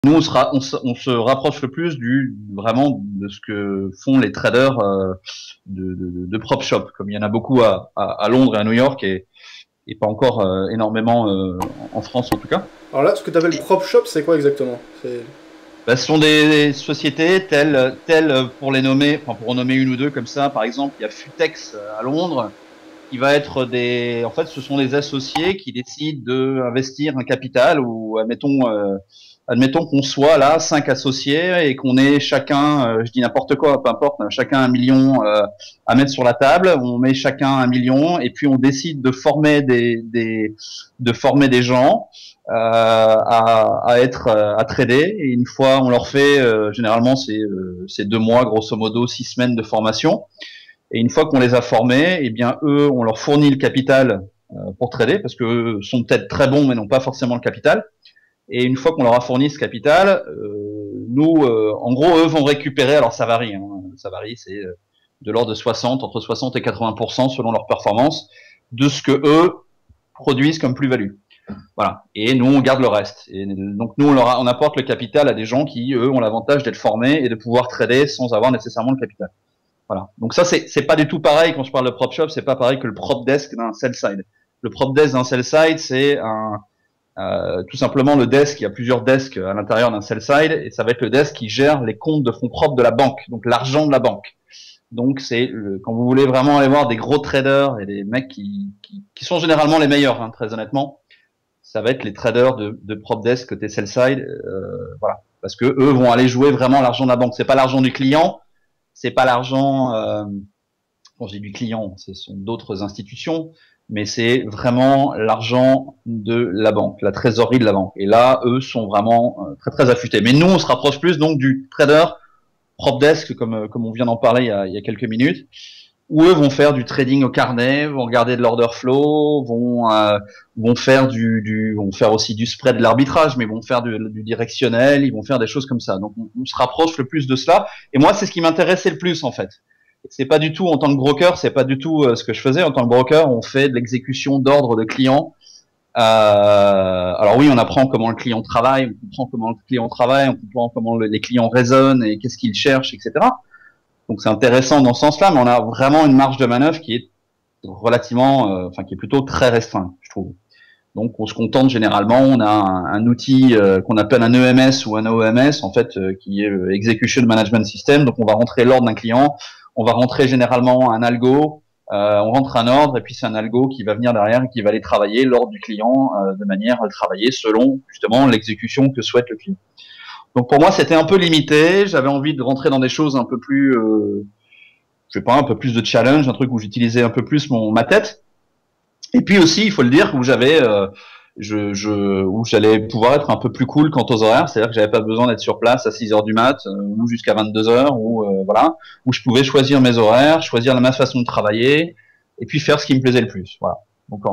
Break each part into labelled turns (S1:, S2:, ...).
S1: Nous, on se rapproche le plus vraiment de ce que font les traders de prop shop, comme il y en a beaucoup à Londres et à New York et pas encore énormément en France en tout cas.
S2: Alors là, ce que tu appelles prop shop, c'est quoi exactement? C'est...
S1: Bah, ce sont des sociétés telles pour les nommer, enfin pour en nommer une ou deux comme ça. Par exemple, il y a Futex à Londres qui va être en fait, ce sont des associés qui décident d'investir un capital ou admettons qu'on soit là 5 associés et qu'on ait chacun, je dis n'importe quoi, peu importe, chacun 1 million à mettre sur la table. On met chacun 1 million et puis on décide de former des gens à trader. Et une fois, on leur fait généralement c'est 2 mois, grosso modo 6 semaines de formation. Et une fois qu'on les a formés, eh bien eux, on leur fournit le capital pour trader, parce que eux sont peut-être très bons, mais n'ont pas forcément le capital. Et une fois qu'on leur a fourni ce capital, nous, en gros, eux vont récupérer. Alors ça varie, c'est de l'ordre de entre 60 et 80% selon leur performance de ce que eux produisent comme plus-value. Voilà. Et nous, on garde le reste. Et donc nous, on apporte le capital à des gens qui, eux, ont l'avantage d'être formés et de pouvoir trader sans avoir nécessairement le capital. Voilà. Donc ça, c'est pas du tout pareil quand je parle de prop shop, c'est pas pareil que le prop desk d'un sell side. Le prop desk d'un sell side, c'est tout simplement le desk. Il y a plusieurs desks à l'intérieur d'un sell side et ça va être le desk qui gère les comptes de fonds propres de la banque, donc l'argent de la banque. Donc quand vous voulez vraiment aller voir des gros traders et des mecs qui sont généralement les meilleurs, hein, très honnêtement, ça va être les traders de prop desk côté sell side, voilà, parce que eux vont aller jouer vraiment l'argent de la banque. C'est pas l'argent du client. C'est pas l'argent, quand je dis du client, ce sont d'autres institutions, mais c'est vraiment l'argent de la banque, la trésorerie de la banque. Et là, eux sont vraiment très très affûtés. Mais nous, on se rapproche plus donc du trader prop desk, comme on vient d'en parler il y a quelques minutes, où eux vont faire du trading au carnet, vont regarder de l'order flow, vont faire vont faire aussi du spread, de l'arbitrage, mais vont faire du directionnel, ils vont faire des choses comme ça. Donc on se rapproche le plus de cela. Et moi, c'est ce qui m'intéressait le plus en fait. C'est pas du tout en tant que broker, c'est pas du tout ce que je faisais en tant que broker. On fait de l'exécution d'ordre de clients. Alors oui, on apprend comment le client travaille, on comprend comment le client travaille, on comprend comment les clients raisonnent et qu'est-ce qu'ils cherchent, etc. Donc c'est intéressant dans ce sens-là, mais on a vraiment une marge de manœuvre qui est relativement, enfin qui est plutôt très restreinte, je trouve. Donc on se contente généralement, on a un outil qu'on appelle un EMS ou un OMS, en fait, qui est Execution Management System. Donc on va rentrer l'ordre d'un client, on va rentrer généralement un algo, on rentre un ordre et puis c'est un algo qui va venir derrière et qui va aller travailler l'ordre du client de manière à le travailler selon justement l'exécution que souhaite le client. Donc pour moi, c'était un peu limité. J'avais envie de rentrer dans des choses un peu plus, je sais pas, un peu plus de challenge, un truc où j'utilisais un peu plus ma tête. Et puis aussi, il faut le dire, où où j'allais pouvoir être un peu plus cool quant aux horaires, c'est-à-dire que j'avais pas besoin d'être sur place à 6 heures du mat ou jusqu'à 22 heures, ou voilà, où je pouvais choisir mes horaires, choisir ma façon de travailler, et puis faire ce qui me plaisait le plus. Voilà. Donc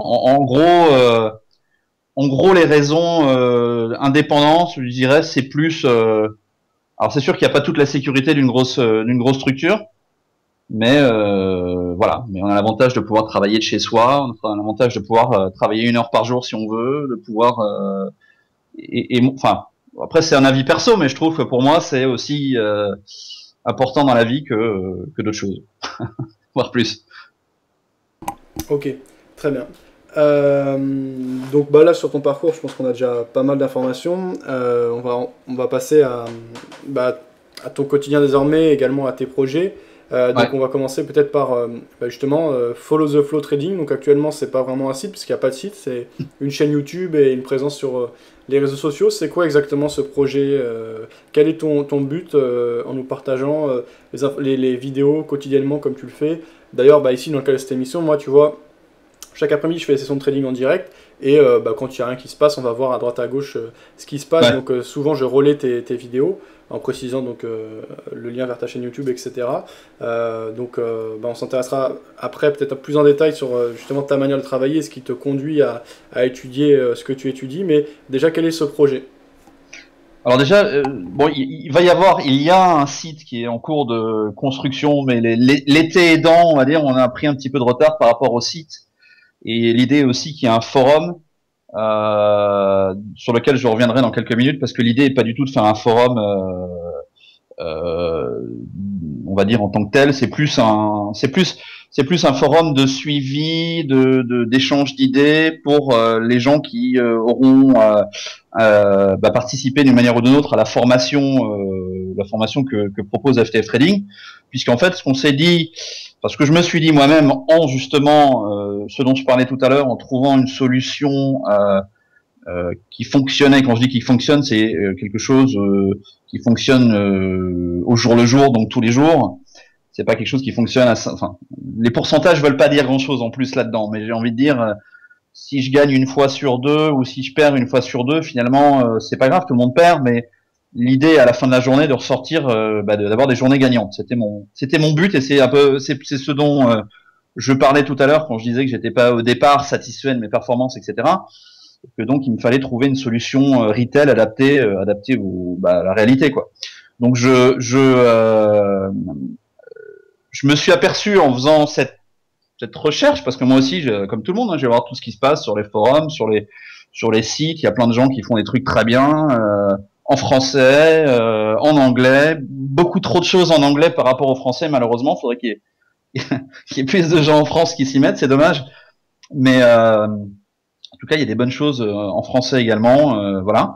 S1: en gros, les raisons indépendantes, je dirais, c'est plus. Alors c'est sûr qu'il n'y a pas toute la sécurité d'une grosse structure, mais voilà. Mais on a l'avantage de pouvoir travailler de chez soi, on a l'avantage de pouvoir travailler 1 heure par jour si on veut, de pouvoir. Enfin, après c'est un avis perso, mais je trouve que pour moi c'est aussi important dans la vie que d'autres choses, voire plus.
S2: Ok, très bien. Euh, donc bah là sur ton parcours, je pense qu'on a déjà pas mal d'informations. On va passer bah, à ton quotidien désormais, également à tes projets. Donc
S1: Ouais.
S2: on va commencer peut-être par bah, justement Follow the Flow Trading. Donc actuellement c'est pas vraiment un site puisqu'il n'y a pas de site, c'est une chaîne YouTube et une présence sur les réseaux sociaux. C'est quoi exactement ce projet? Quel est ton but en nous partageant les vidéos quotidiennement comme tu le fais? D'ailleurs bah, ici dans le cas de cette émission, moi tu vois, chaque après-midi, je fais des sessions de trading en direct. Et bah, quand il n'y a rien qui se passe, on va voir à droite à gauche ce qui se passe.
S1: Ouais.
S2: Donc souvent, je relais tes vidéos en précisant donc, le lien vers ta chaîne YouTube, etc. Bah, on s'intéressera après peut-être plus en détail sur justement ta manière de travailler, ce qui te conduit à étudier ce que tu étudies. Mais déjà, quel est ce projet?
S1: Alors déjà, bon, il y a un site qui est en cours de construction, mais l'été aidant, on va dire, on a pris un petit peu de retard par rapport au site. Et l'idée aussi qu'il y a un forum sur lequel je reviendrai dans quelques minutes, parce que l'idée est pas du tout de faire un forum, on va dire en tant que tel. C'est plus un forum de suivi, d'échange d'idées pour les gens qui auront participé d'une manière ou d'une autre à la formation que propose FTF Trading, puisqu'en fait, ce qu'on s'est dit, parce que je me suis dit moi-même, en justement ce dont je parlais tout à l'heure, en trouvant une solution qui fonctionnait. Quand je dis qu'il fonctionne, c'est quelque chose qui fonctionne au jour le jour, donc tous les jours. C'est pas quelque chose qui fonctionne enfin, les pourcentages veulent pas dire grand-chose en plus là-dedans, mais j'ai envie de dire, si je gagne une fois sur deux ou si je perds une fois sur deux, finalement, c'est pas grave, tout le monde perd, mais l'idée à la fin de la journée de ressortir, d'avoir des journées gagnantes. C'était mon but, et c'est un peu, c'est ce dont je parlais tout à l'heure quand je disais que j'étais pas au départ satisfait de mes performances, etc. Que donc il me fallait trouver une solution retail adaptée à la réalité, quoi. Donc je me suis aperçu en faisant cette recherche, parce que moi aussi, comme tout le monde, hein, je vais voir tout ce qui se passe sur les forums, sur les sites. Il y a plein de gens qui font des trucs très bien, en français, en anglais, beaucoup trop de choses en anglais par rapport au français. Malheureusement, il faudrait qu'il y ait plus de gens en France qui s'y mettent, c'est dommage. Mais en tout cas, il y a des bonnes choses en français également, voilà.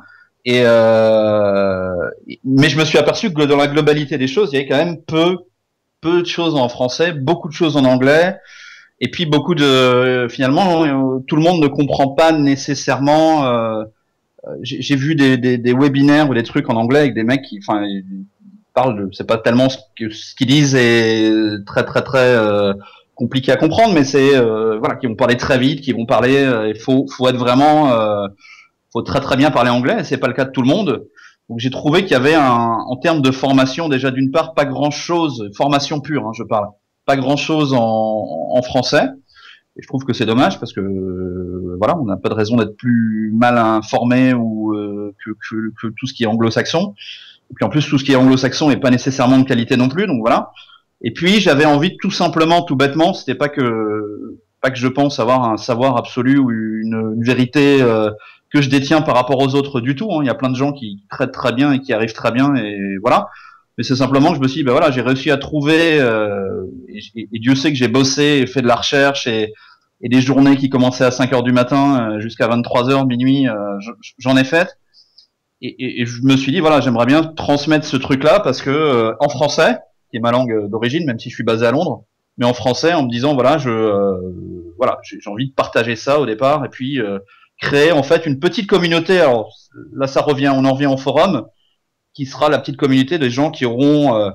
S1: Mais je me suis aperçu que dans la globalité des choses, il y avait quand même peu de choses en français, beaucoup de choses en anglais, et puis finalement, tout le monde ne comprend pas nécessairement. J'ai vu des webinaires ou des trucs en anglais avec des mecs qui, enfin, ils parlent c'est pas tellement ce qu'ils disent est très très très compliqué à comprendre, mais c'est voilà, qui vont parler très vite, qui vont parler. Il faut être vraiment, faut très très bien parler anglais, et c'est pas le cas de tout le monde. Donc j'ai trouvé qu'il y avait en termes de formation, déjà d'une part pas grand chose, formation pure, hein, je parle, pas grand chose en français. Et je trouve que c'est dommage, parce que voilà, on n'a pas de raison d'être plus mal informé ou que tout ce qui est anglo-saxon. Et puis en plus, tout ce qui est anglo-saxon n'est pas nécessairement de qualité non plus, donc voilà. Et puis j'avais envie, tout simplement, tout bêtement, c'était pas que je pense avoir un savoir absolu ou une vérité que je détiens par rapport aux autres du tout, hein. Il y a plein de gens qui traitent très bien et qui arrivent très bien, et voilà. Mais c'est simplement que je me suis dit, ben voilà, j'ai réussi à trouver, et Dieu sait que j'ai bossé et fait de la recherche, et des journées qui commençaient à 5 heures du matin jusqu'à 23 heures, minuit, j'en ai fait. Et je me suis dit, voilà, j'aimerais bien transmettre ce truc-là, parce que en français, qui est ma langue d'origine, même si je suis basé à Londres, mais en français, en me disant, voilà, voilà, j'ai envie de partager ça au départ, et puis créer en fait une petite communauté. Alors là, on en revient au forum, qui sera la petite communauté des gens qui auront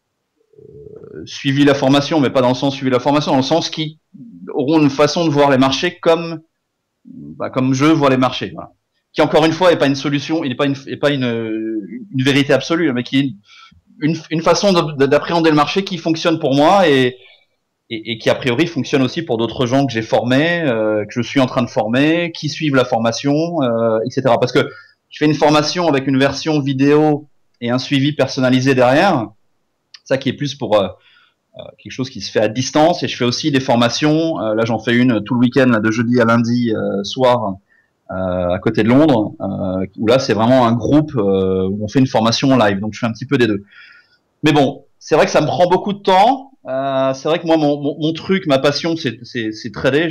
S1: suivi la formation, mais pas dans le sens suivi la formation, dans le sens qui auront une façon de voir les marchés comme je vois les marchés. Voilà. Qui encore une fois est pas une solution, il n'est pas une vérité absolue, mais qui est une façon d'appréhender le marché qui fonctionne pour moi, et qui a priori fonctionne aussi pour d'autres gens que j'ai formés, que je suis en train de former, qui suivent la formation, etc. Parce que je fais une formation avec une version vidéo et un suivi personnalisé derrière, ça qui est plus pour quelque chose qui se fait à distance. Et je fais aussi des formations, là j'en fais une tout le week-end, là, de jeudi à lundi soir, à côté de Londres, où là c'est vraiment un groupe où on fait une formation en live, donc je fais un petit peu des deux. Mais bon, c'est vrai que ça me prend beaucoup de temps. C'est vrai que moi, mon truc, ma passion, c'est trader.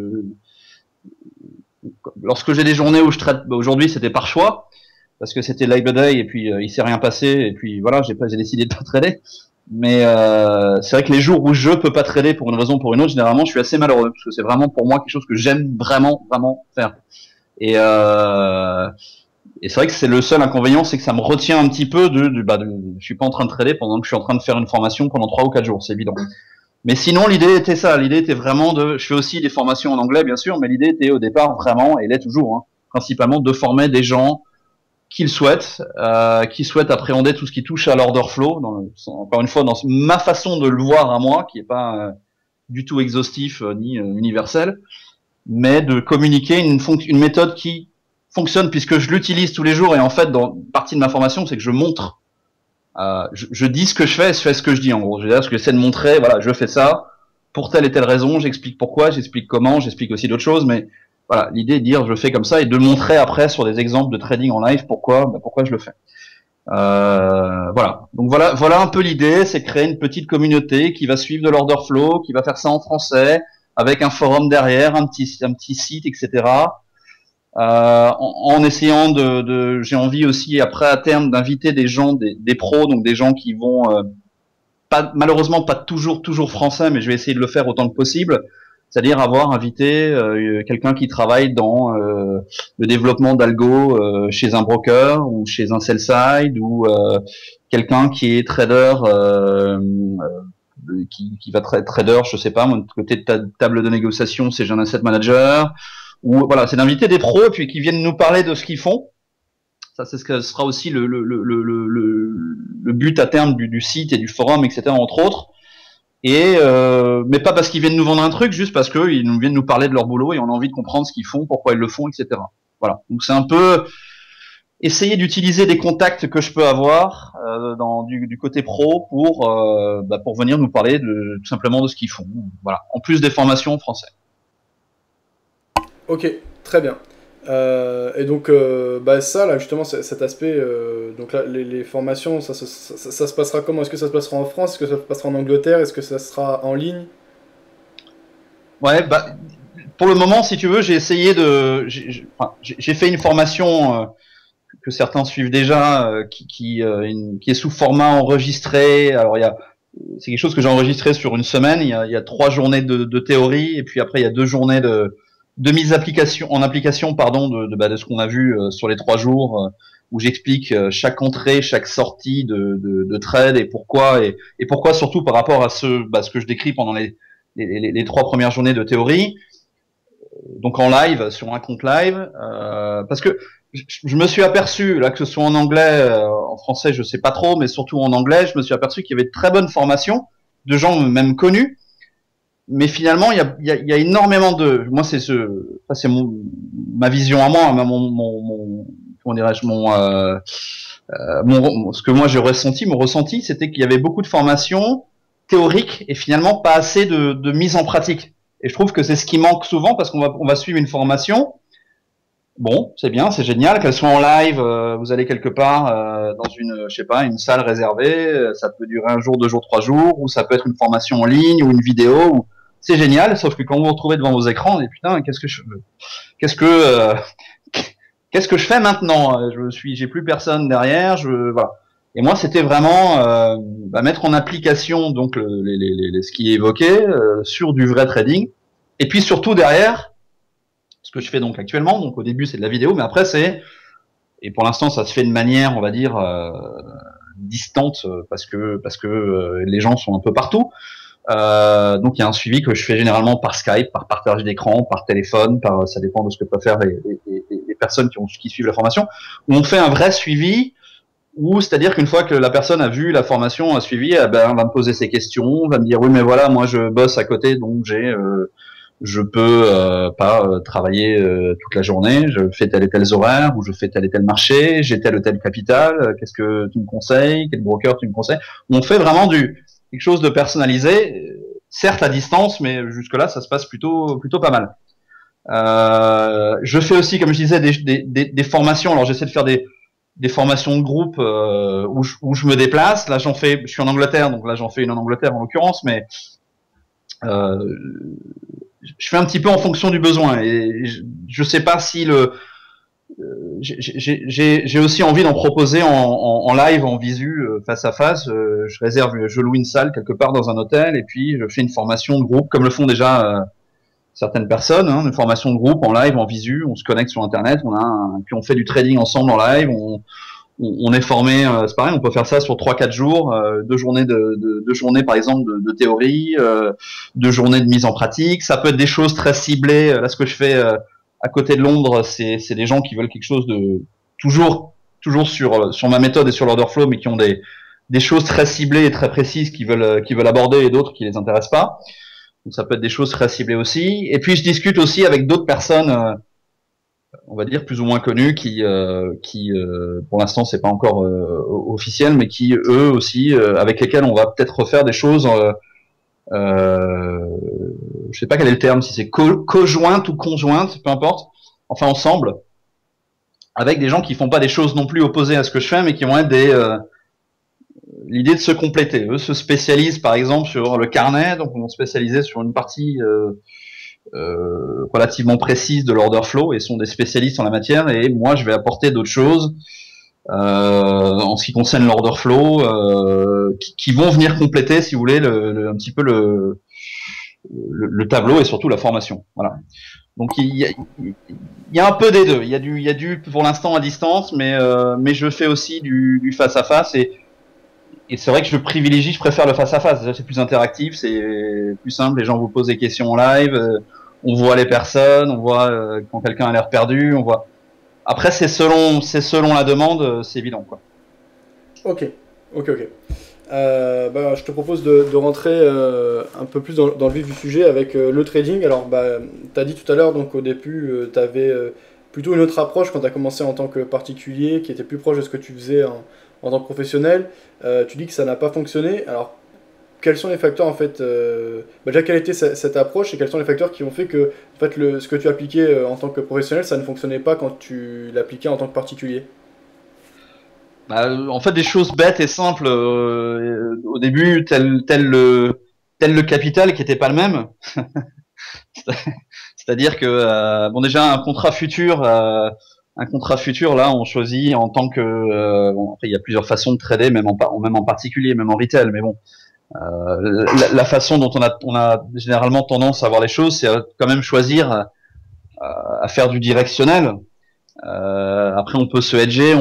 S1: Lorsque j'ai des journées où je trade, aujourd'hui c'était par choix, parce que c'était Labor Day, et puis il s'est rien passé, et puis voilà, j'ai décidé de pas trader. Mais c'est vrai que les jours où je peux pas trader pour une raison ou pour une autre, généralement je suis assez malheureux, parce que c'est vraiment pour moi quelque chose que j'aime vraiment vraiment faire. Et c'est vrai que c'est le seul inconvénient, c'est que ça me retient un petit peu je suis pas en train de trader pendant que je suis en train de faire une formation pendant 3 ou 4 jours, c'est évident. Mais sinon, l'idée était ça. L'idée était vraiment je fais aussi des formations en anglais, bien sûr, mais l'idée était au départ vraiment, et l'est toujours, hein, principalement de former des gens qui souhaitent appréhender tout ce qui touche à l'order flow, encore une fois, dans ma façon de le voir à moi, qui est pas du tout exhaustif ni universel, mais de communiquer une méthode qui fonctionne puisque je l'utilise tous les jours. Et en fait, dans partie de ma formation, c'est que je montre, je dis ce que je fais ce que je dis, en gros. Je veux dire, ce que j'essaie de montrer, voilà, je fais ça pour telle et telle raison, j'explique pourquoi, j'explique comment, j'explique aussi d'autres choses, mais voilà, l'idée est de dire je fais comme ça et de montrer après sur des exemples de trading en live pourquoi je le fais. Voilà. Donc voilà un peu l'idée, c'est créer une petite communauté qui va suivre de l'order flow, qui va faire ça en français, avec un forum derrière, un petit site, etc. En essayant j'ai envie aussi après à terme d'inviter des gens, des pros, donc des gens qui vont malheureusement pas toujours français, mais je vais essayer de le faire autant que possible. C'est-à-dire avoir invité quelqu'un qui travaille dans le développement d'algo chez un broker ou chez un sell side ou quelqu'un qui est trader qui va trader, je sais pas, mon côté de table de négociation, c'est un asset manager. Ou voilà, c'est d'inviter des pros puis qui viennent nous parler de ce qu'ils font. Ça, c'est ce que sera aussi le but à terme du site et du forum, etc. entre autres. Et mais pas parce qu'ils viennent nous vendre un truc, juste parce qu'ils viennent nous parler de leur boulot et on a envie de comprendre ce qu'ils font, pourquoi ils le font, etc. Voilà. Donc c'est un peu essayer d'utiliser des contacts que je peux avoir du côté pro pour venir nous parler tout simplement de ce qu'ils font. Voilà. En plus des formations en français.
S2: Ok, très bien. Et donc, ça, là, justement, cet aspect, donc là, les formations, ça se passera comment? Est-ce que ça se passera en France? Est-ce que ça se passera en Angleterre? Est-ce que ça sera en ligne?
S1: Ouais, pour le moment, si tu veux, j'ai essayé j'ai fait une formation que certains suivent déjà, qui est sous format enregistré. Alors c'est quelque chose que j'ai enregistré sur une semaine. Il y a 3 journées de théorie et puis après il y a 2 journées de mise en application, pardon, de ce qu'on a vu sur les 3 jours, où j'explique chaque entrée, chaque sortie de trade et pourquoi surtout par rapport à ce que je décris pendant les 3 premières journées de théorie, donc en live sur un compte live, parce que je me suis aperçu là, que ce soit en anglais, en français je sais pas trop, mais surtout en anglais, je me suis aperçu qu'il y avait de très bonnes formations de gens même connus. Mais finalement, il y a énormément moi, c'est ma vision à moi, comment dirais-je, ce que moi j'ai ressenti, mon ressenti, c'était qu'il y avait beaucoup de formations théoriques et finalement pas assez de mise en pratique. Et je trouve que c'est ce qui manque souvent parce qu'on va suivre une formation. Bon, c'est bien, c'est génial, qu'elle soit en live, vous allez quelque part dans une salle réservée, ça peut durer 1 jour, 2 jours, 3 jours, ou ça peut être une formation en ligne ou une vidéo. C'est génial, sauf que quand vous vous retrouvez devant vos écrans, et putain, qu'est-ce que je fais maintenant? J'ai plus personne derrière, voilà. Et moi, c'était vraiment mettre en application donc ce qui est évoqué sur du vrai trading, et puis surtout derrière. Ce que je fais donc actuellement, donc au début c'est de la vidéo, mais après et pour l'instant ça se fait de manière, on va dire, distante, parce que les gens sont un peu partout. Donc il y a un suivi que je fais généralement par Skype, par partage d'écran, par téléphone, ça dépend de ce que préfèrent les personnes qui suivent la formation, où on fait un vrai suivi, c'est-à-dire qu'une fois que la personne a vu la formation, a suivi, on va me poser ses questions, va me dire oui mais voilà, moi je bosse à côté, donc je peux pas travailler toute la journée, je fais tel et tel horaire, ou je fais tel et tel marché, j'ai tel ou tel capital, qu'est-ce que tu me conseilles, quel broker tu me conseilles? On fait vraiment quelque chose de personnalisé, certes à distance, mais jusque-là ça se passe plutôt pas mal. Je fais aussi, comme je disais, des formations. Alors j'essaie de faire des formations de groupe où je me déplace. Là je suis en Angleterre, donc là j'en fais une en Angleterre en l'occurrence, mais je fais un petit peu en fonction du besoin et je sais pas si j'ai aussi envie d'en proposer en live, en visu, face à face. Je loue une salle quelque part dans un hôtel et puis je fais une formation de groupe comme le font déjà certaines personnes, hein, une formation de groupe en live, en visu. On se connecte sur internet, puis on fait du trading ensemble en live. On est formé, c'est pareil, on peut faire ça sur 3-4 jours, 2 journées deux journées par exemple de théorie, 2 journées de mise en pratique. Ça peut être des choses très ciblées. Là, ce que je fais à côté de Londres, c'est des gens qui veulent quelque chose de toujours sur ma méthode et sur l'order flow, mais qui ont des choses très ciblées et très précises qu'ils veulent aborder et d'autres qui les intéressent pas. Donc ça peut être des choses très ciblées aussi. Et puis je discute aussi avec d'autres personnes. On va dire plus ou moins connus qui pour l'instant c'est pas encore officiel, mais qui eux aussi avec lesquels on va peut-être refaire des choses je sais pas quel est le terme, si c'est co-jointe ou conjointe, peu importe, enfin ensemble, avec des gens qui font pas des choses non plus opposées à ce que je fais, mais qui vont être l'idée de se compléter. Eux se spécialisent par exemple sur le carnet, donc ils vont se spécialiser sur une partie relativement précise de l'order flow et sont des spécialistes en la matière, et moi je vais apporter d'autres choses en ce qui concerne l'order flow qui vont venir compléter, si vous voulez, un petit peu le tableau et surtout la formation. Voilà. Donc il y a un peu des deux. Il y a du pour l'instant à distance, mais je fais aussi du face à face, et c'est vrai que je préfère le face à face. C'est plus interactif, c'est plus simple. Les gens vous posent des questions en live, on voit les personnes, on voit quand quelqu'un a l'air perdu, on voit. Après c'est selon la demande, c'est évident quoi.
S2: Ok. Je te propose de rentrer un peu plus dans le vif du sujet avec le trading. Alors, tu as dit tout à l'heure, donc au début, tu avais plutôt une autre approche quand tu as commencé en tant que particulier, qui était plus proche de ce que tu faisais en tant que professionnel. Tu dis que ça n'a pas fonctionné. Alors, quels sont les facteurs, en fait, déjà, quelle était cette approche et quels sont les facteurs qui ont fait que en fait, ce que tu appliquais en tant que professionnel, ça ne fonctionnait pas quand tu l'appliquais en tant que particulier?
S1: En fait, des choses bêtes et simples. Au début, tel le capital qui était pas le même. C'est-à-dire que bon, déjà un contrat futur, là, on choisit en tant que bon, après il y a plusieurs façons de trader, même en particulier, même en retail, mais bon, la façon dont on a généralement tendance à voir les choses, c'est quand même choisir à faire du directionnel. Après, on peut se hedger,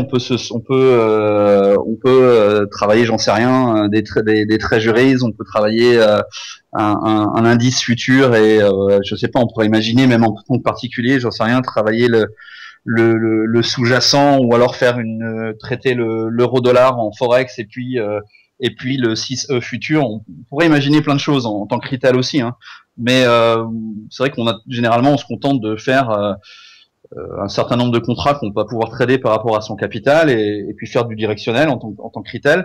S1: on peut travailler, j'en sais rien, des treasuries, on peut travailler un indice futur, et je sais pas, on pourrait imaginer même en tant que particulier, j'en sais rien, travailler le sous-jacent, ou alors faire traiter l'euro-dollar en forex, et puis le 6E futur. On pourrait imaginer plein de choses en tant que retail aussi, hein. Mais c'est vrai généralement on se contente de faire un certain nombre de contrats qu'on va pouvoir trader par rapport à son capital, et puis faire du directionnel en tant que retail.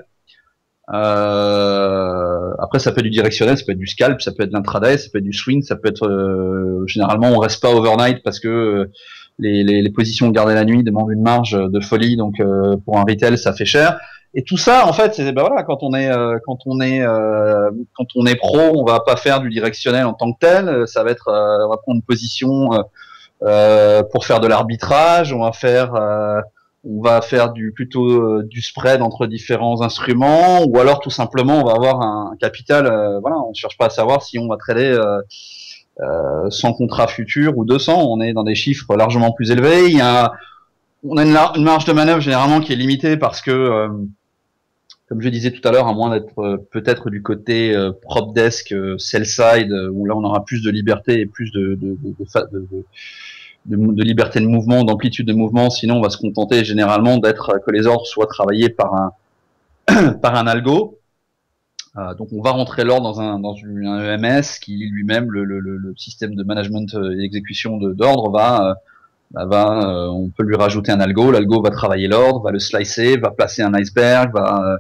S1: Après, ça peut être du directionnel, ça peut être du scalp, ça peut être de l'intraday, ça peut être du swing, ça peut être généralement on reste pas overnight parce que les positions gardées la nuit demandent une marge de folie, donc pour un retail ça fait cher. Et tout ça, en fait, c'est voilà, quand on est pro, on va pas faire du directionnel en tant que tel. Ça va être, on va prendre une position pour faire de l'arbitrage. On va faire plutôt du spread entre différents instruments, ou alors tout simplement on va avoir un capital. Voilà, on ne cherche pas à savoir si on va trader 100 contrats futurs ou 200. On est dans des chiffres largement plus élevés. On a une marge de manœuvre généralement qui est limitée parce que comme je disais tout à l'heure, à moins d'être peut-être du côté prop desk, sell side, où là on aura plus de liberté et plus de liberté de mouvement, d'amplitude de mouvement. Sinon, on va se contenter généralement que les ordres soient travaillés par un algo. Donc, on va rentrer l'ordre dans un EMS qui lui-même, le système de management et d'exécution d'ordre on peut lui rajouter un algo. L'algo va travailler l'ordre, va le slicer, va placer un iceberg,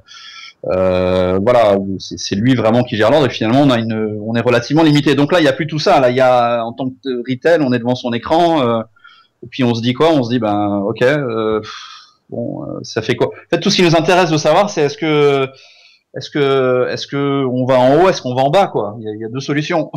S1: voilà, c'est lui vraiment qui gère l'ordre, et finalement on est relativement limité. Donc là il y a plus tout ça. Là il y a, en tant que retail, on est devant son écran, et puis on se dit quoi? On se dit ok, ça fait quoi? En fait, tout ce qui nous intéresse de savoir, c'est est-ce que on va en haut, est-ce qu'on va en bas, quoi? Il y a deux solutions.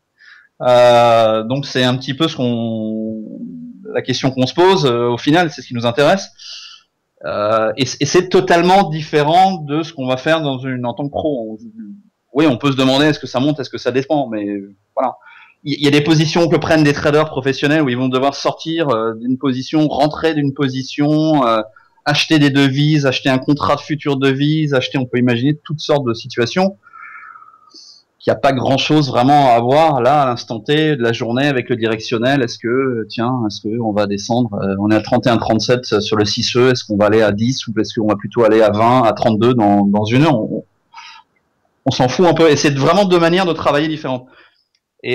S1: Donc c'est un petit peu la question qu'on se pose. Au final, c'est ce qui nous intéresse. Et c'est totalement différent de ce qu'on va faire en tant que pro. Oui, on peut se demander est-ce que ça monte, est-ce que ça descend, mais voilà. Il y a des positions que prennent des traders professionnels où ils vont devoir sortir d'une position, rentrer d'une position, acheter des devises, acheter un contrat de future devise, on peut imaginer toutes sortes de situations. Il n'y a pas grand-chose vraiment à voir là à l'instant T de la journée avec le directionnel. Est-ce que on va descendre, on est à 31-37 sur le 6E, est-ce qu'on va aller à 10, ou est-ce qu'on va plutôt aller à 20, à 32 dans une heure? On s'en fout un peu, et c'est vraiment deux manières de travailler différentes. Et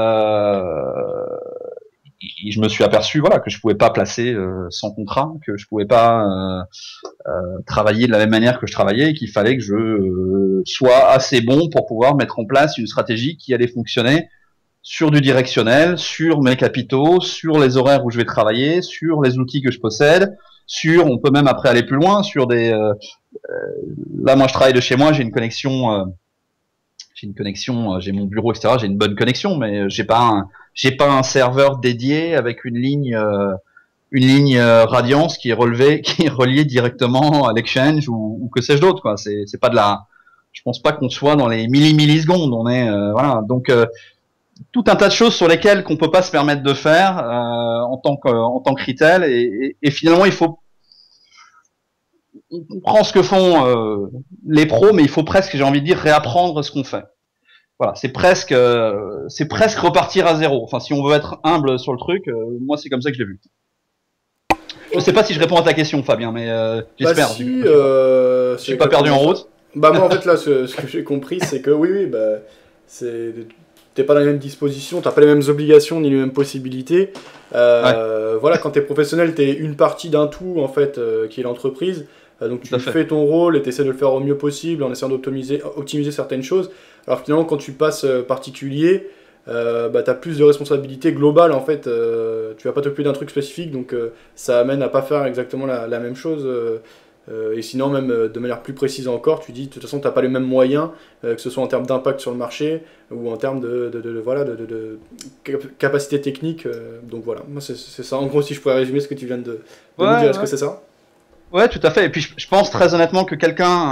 S1: je me suis aperçu, voilà, que je pouvais pas placer 100 contrats, que je pouvais pas travailler de la même manière que je travaillais, et qu'il fallait que soit assez bon pour pouvoir mettre en place une stratégie qui allait fonctionner sur du directionnel, sur mes capitaux, sur les horaires où je vais travailler, sur les outils que je possède, on peut même après aller plus loin, sur là moi je travaille de chez moi, j'ai une connexion, j'ai mon bureau, etc. J'ai une bonne connexion, mais j'ai pas un serveur dédié avec une ligne Radiance qui est reliée directement à l'exchange ou que sais-je d'autre, quoi. C'est pas je pense pas qu'on soit dans les millisecondes. On est voilà. Donc tout un tas de choses sur lesquelles qu'on peut pas se permettre de faire en tant que retail et finalement on prend ce que font les pros, mais il faut presque, j'ai envie de dire, réapprendre ce qu'on fait. Voilà, c'est presque repartir à zéro. Enfin, si on veut être humble sur le truc, moi c'est comme ça que je l'ai vu. Je sais pas si je réponds à ta question, Fabien, mais j'espère.
S2: Bah si,
S1: je suis pas perdu en route.
S2: Bah moi en fait là, ce que j'ai compris, c'est que oui, bah t'es pas dans les mêmes dispositions, t'as pas les mêmes obligations ni les mêmes possibilités. Voilà, quand t'es professionnel, t'es une partie d'un tout en fait, qui est l'entreprise. Donc tu fais ton rôle et tu essaies de le faire au mieux possible en essayant d'optimiser certaines choses. Alors finalement, quand tu passes particulier, bah, tu as plus de responsabilités globales en fait. Tu vas pas t'occuper d'un truc spécifique, donc ça amène à pas faire exactement la même chose. Et sinon, même de manière plus précise encore, tu dis de toute façon, tu n'as pas les mêmes moyens, que ce soit en termes d'impact sur le marché ou en termes de capacité technique. Donc voilà, moi c'est ça. En gros, si je pourrais résumer ce que tu viens de nous dire, est-ce que c'est ça?
S1: Ouais, tout à fait. Et puis je pense très honnêtement que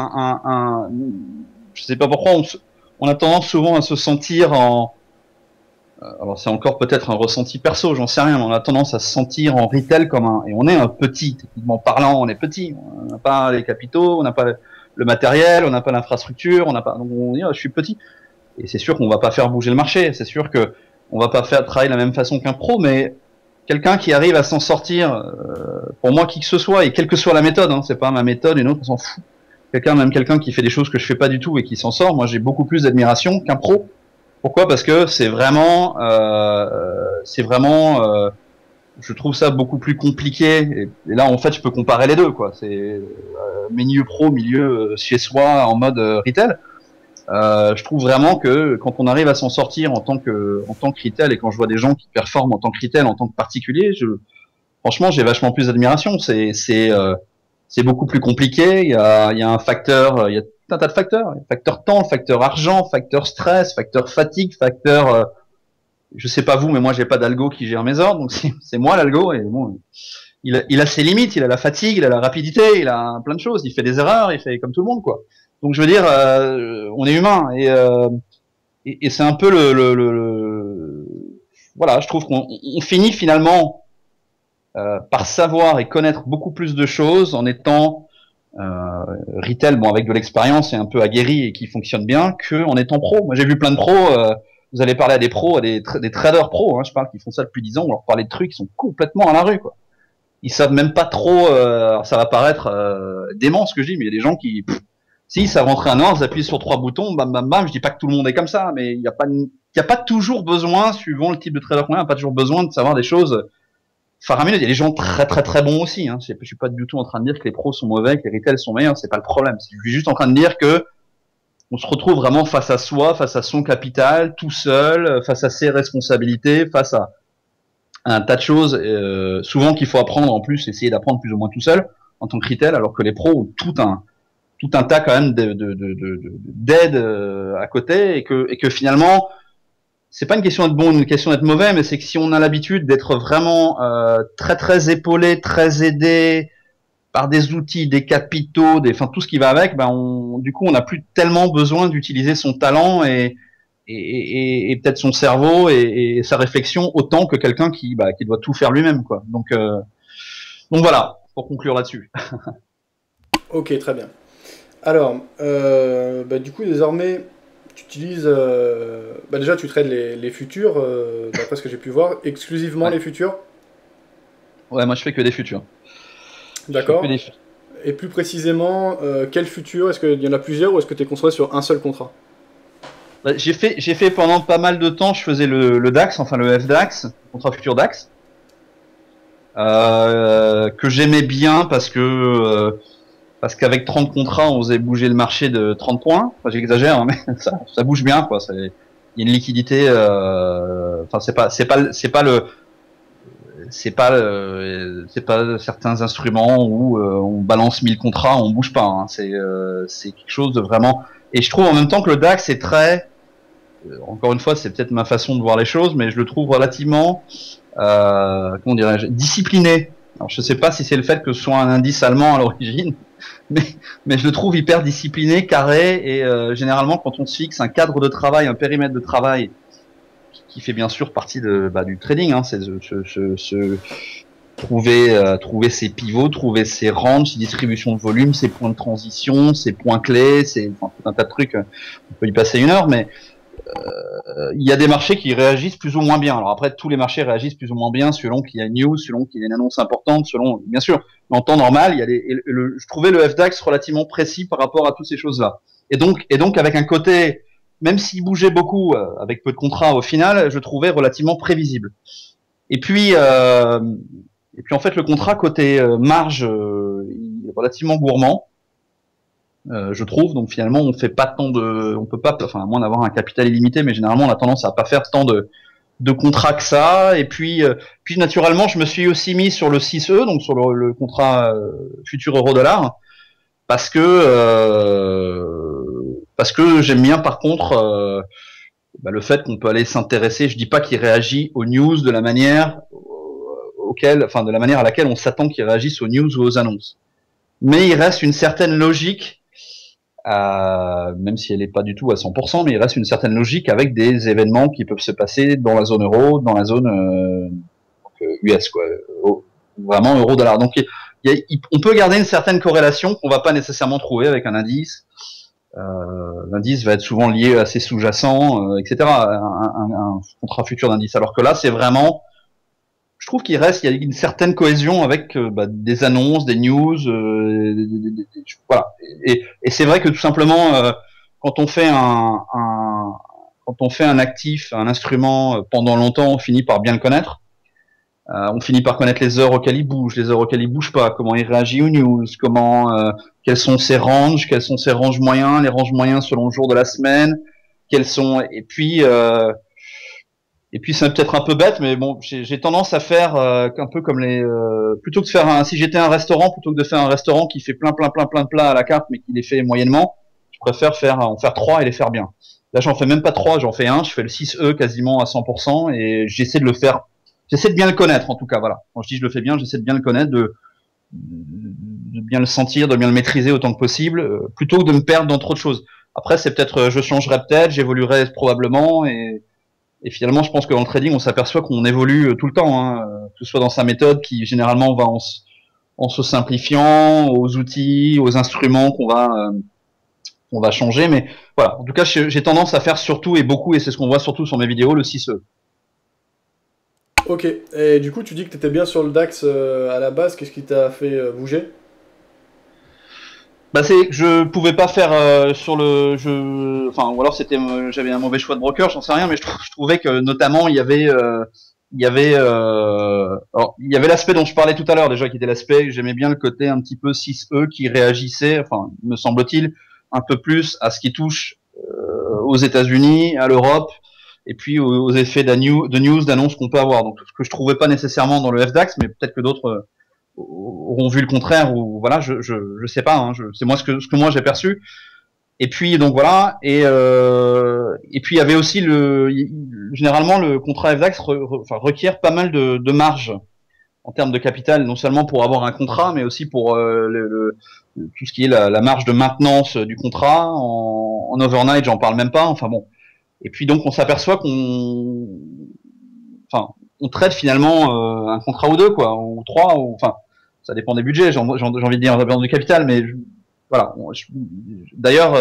S1: je sais pas pourquoi, on a tendance souvent à se sentir alors c'est encore peut-être un ressenti perso, j'en sais rien, mais on a tendance à se sentir en retail et on est un petit, techniquement parlant, on est petit. On n'a pas les capitaux, on n'a pas le matériel, on n'a pas l'infrastructure, donc on dit, je suis petit. Et c'est sûr qu'on va pas faire bouger le marché, c'est sûr que on va pas faire travailler de la même façon qu'un pro, mais quelqu'un qui arrive à s'en sortir, pour moi qui que ce soit, et quelle que soit la méthode, c'est pas ma méthode, une autre, on s'en fout. Quelqu'un qui fait des choses que je fais pas du tout et qui s'en sort, moi j'ai beaucoup plus d'admiration qu'un pro. Pourquoi? Parce que c'est vraiment, je trouve ça beaucoup plus compliqué. Et là en fait je peux comparer les deux, quoi. C'est milieu pro, milieu chez soi en mode retail. Je trouve vraiment que quand on arrive à s'en sortir en tant que retail et quand je vois des gens qui performent en tant que retail, en tant que particulier, franchement, j'ai vachement plus d'admiration. C'est beaucoup plus compliqué. Il y a un facteur, il y a tout un tas de facteurs. Facteur temps, facteur argent, facteur stress, facteur fatigue, facteur, je sais pas vous, mais moi j'ai pas d'algo qui gère mes ordres, donc c'est moi l'algo et bon, il a ses limites, il a la fatigue, il a la rapidité, il a plein de choses, il fait des erreurs, il fait comme tout le monde, quoi. Donc je veux dire, on est humain et c'est un peu voilà, je trouve qu'on finit finalement par savoir et connaître beaucoup plus de choses en étant retail, bon avec de l'expérience et un peu aguerri et qui fonctionne bien, que en étant pro. Moi j'ai vu plein de pros. Vous allez parler à des pros, à des traders pros, je parle qui font ça depuis 10 ans. On leur parle de trucs qui sont complètement à la rue, quoi. Ils savent même pas trop. Alors ça va paraître dément ce que je dis, mais il y a des gens qui si ça rentrait un ordre, ils appuient sur 3 boutons, bam bam bam. Je dis pas que tout le monde est comme ça, mais il y a pas toujours besoin, suivant le type de trader qu'on a, il n'y a pas toujours besoin de savoir des choses faramineuses. Il y a des gens très très très bons aussi. Je suis pas du tout en train de dire que les pros sont mauvais, que les retails sont meilleurs. C'est pas le problème. Je suis juste en train de dire que on se retrouve vraiment face à soi, face à son capital, tout seul, face à ses responsabilités, face à un tas de choses, souvent qu'il faut apprendre en plus, essayer d'apprendre plus ou moins tout seul en tant que retail, alors que les pros ont tout un tas quand même d'aide à côté et que finalement c'est pas une question d'être bon, une question d'être mauvais, mais c'est que si on a l'habitude d'être vraiment très très épaulé, très aidé par des outils, des capitaux, enfin tout ce qui va avec, du coup on n'a plus tellement besoin d'utiliser son talent et peut-être son cerveau et sa réflexion autant que quelqu'un qui doit tout faire lui-même, quoi. Donc voilà, pour conclure là-dessus.
S2: Ok, très bien. Alors, du coup, désormais, tu utilises... déjà, tu trades les futurs, d'après ce que j'ai pu voir, exclusivement les futurs.
S1: Ouais, moi je fais que des futurs.
S2: D'accord. Et plus précisément, quel futur? Est-ce qu'il y en a plusieurs ou est-ce que tu es construit sur un seul contrat?
S1: J'ai fait pendant pas mal de temps, je faisais le DAX, enfin le FDAX, contrat futur DAX, que j'aimais bien parce que parce qu'avec 30 contrats, on faisait bouger le marché de 30 points. Enfin, j'exagère, hein, mais ça bouge bien, quoi. Il y a une liquidité. Enfin, c'est pas certains instruments où on balance 1000 contrats, on bouge pas. Hein. C'est quelque chose de vraiment. Et je trouve en même temps que le DAX est très. Encore une fois, c'est peut-être ma façon de voir les choses, mais je le trouve relativement, comment dirais-je, discipliné. Alors, je sais pas si c'est le fait que ce soit un indice allemand à l'origine, mais je le trouve hyper discipliné, carré, et généralement, quand on se fixe un cadre de travail, un périmètre de travail, qui fait bien sûr partie du trading, hein, c'est trouver ses pivots, trouver ses ranges, ses distributions de volume, ses points de transition, ses points clés, tout un tas de trucs. On peut y passer une heure, mais il y a des marchés qui réagissent plus ou moins bien. Alors après, tous les marchés réagissent plus ou moins bien selon qu'il y a une news, selon qu'il y a une annonce importante, selon, bien sûr, en temps normal, il y a je trouvais le FDAX relativement précis par rapport à toutes ces choses-là. Et donc avec un côté, même s'il bougeait beaucoup, avec peu de contrats au final, je trouvais relativement prévisible. Et puis en fait, le contrat côté marge, il est relativement gourmand. Je trouve. Donc finalement, on fait pas tant on peut pas, enfin à moins d'avoir un capital illimité, mais généralement on a tendance à pas faire tant de contrats que ça. Et puis naturellement, je me suis aussi mis sur le 6E, donc sur le contrat futur euro-dollar, parce que j'aime bien par contre le fait qu'on peut aller s'intéresser. Je dis pas qu'il réagit aux news de la manière de la manière à laquelle on s'attend qu'il réagisse aux news ou aux annonces, mais il reste une certaine logique. Même si elle n'est pas du tout à 100%, mais il reste une certaine logique avec des événements qui peuvent se passer dans la zone euro, dans la zone US, quoi, vraiment euro-dollar. Donc on peut garder une certaine corrélation qu'on va pas nécessairement trouver avec un indice. L'indice va être souvent lié à ses sous-jacents, etc. Un contrat futur d'indice. Alors que là, c'est vraiment, je trouve il y a une certaine cohésion avec des annonces, des news, voilà. Et c'est vrai que tout simplement, quand on fait quand on fait un actif, un instrument pendant longtemps, on finit par bien le connaître. On finit par connaître les heures auxquelles il bouge, les heures auxquelles il bouge pas, comment il réagit aux news, quels sont ses ranges, moyens, les ranges moyens selon le jour de la semaine, et puis c'est peut-être un peu bête, mais bon, j'ai tendance à faire un peu comme plutôt que de faire si j'étais un restaurant, plutôt que de faire un restaurant qui fait plein de plats à la carte, mais qui les fait moyennement, je préfère en faire 3 et les faire bien. Là, j'en fais même pas 3, j'en fais un, je fais le 6E quasiment à 100%, et j'essaie de bien le connaître en tout cas, voilà. Quand je dis je le fais bien, j'essaie de bien le connaître, de bien le sentir, de bien le maîtriser autant que possible, plutôt que de me perdre dans trop de choses. Après, c'est peut-être, je changerai peut-être, j'évoluerai probablement, et finalement, je pense que dans le trading, on s'aperçoit qu'on évolue tout le temps, hein, que ce soit dans sa méthode qui généralement va en se simplifiant, aux outils, aux instruments qu'on va changer. Mais voilà, en tout cas, j'ai tendance à faire surtout et beaucoup, et c'est ce qu'on voit surtout sur mes vidéos, le 6E.
S2: Ok, et du coup, tu dis que tu étais bien sur le DAX à la base, qu'est-ce qui t'a fait bouger?
S1: C'est que je pouvais pas faire ou alors j'avais un mauvais choix de broker, j'en sais rien, mais je trouvais que notamment il y avait l'aspect dont je parlais tout à l'heure déjà, qui était l'aspect, j'aimais bien le côté un petit peu 6E qui réagissait, enfin me semble-t-il, un peu plus à ce qui touche aux États-Unis, à l'Europe, et puis aux effets de news, d'annonces qu'on peut avoir. Donc ce que je trouvais pas nécessairement dans le FDAX, mais peut-être que d'autres auront vu le contraire, ou voilà, je sais pas, hein, c'est moi ce que moi j'ai perçu. Et puis donc voilà, et puis il y avait aussi généralement le contrat FDAX requiert pas mal de marge en termes de capital, non seulement pour avoir un contrat, mais aussi pour tout ce qui est la marge de maintenance du contrat en overnight, j'en parle même pas. Enfin bon. Et puis donc on s'aperçoit on traite finalement un contrat ou deux, quoi, ou trois, enfin ça dépend des budgets, j'ai envie de dire, ça dépend du capital, mais voilà. D'ailleurs,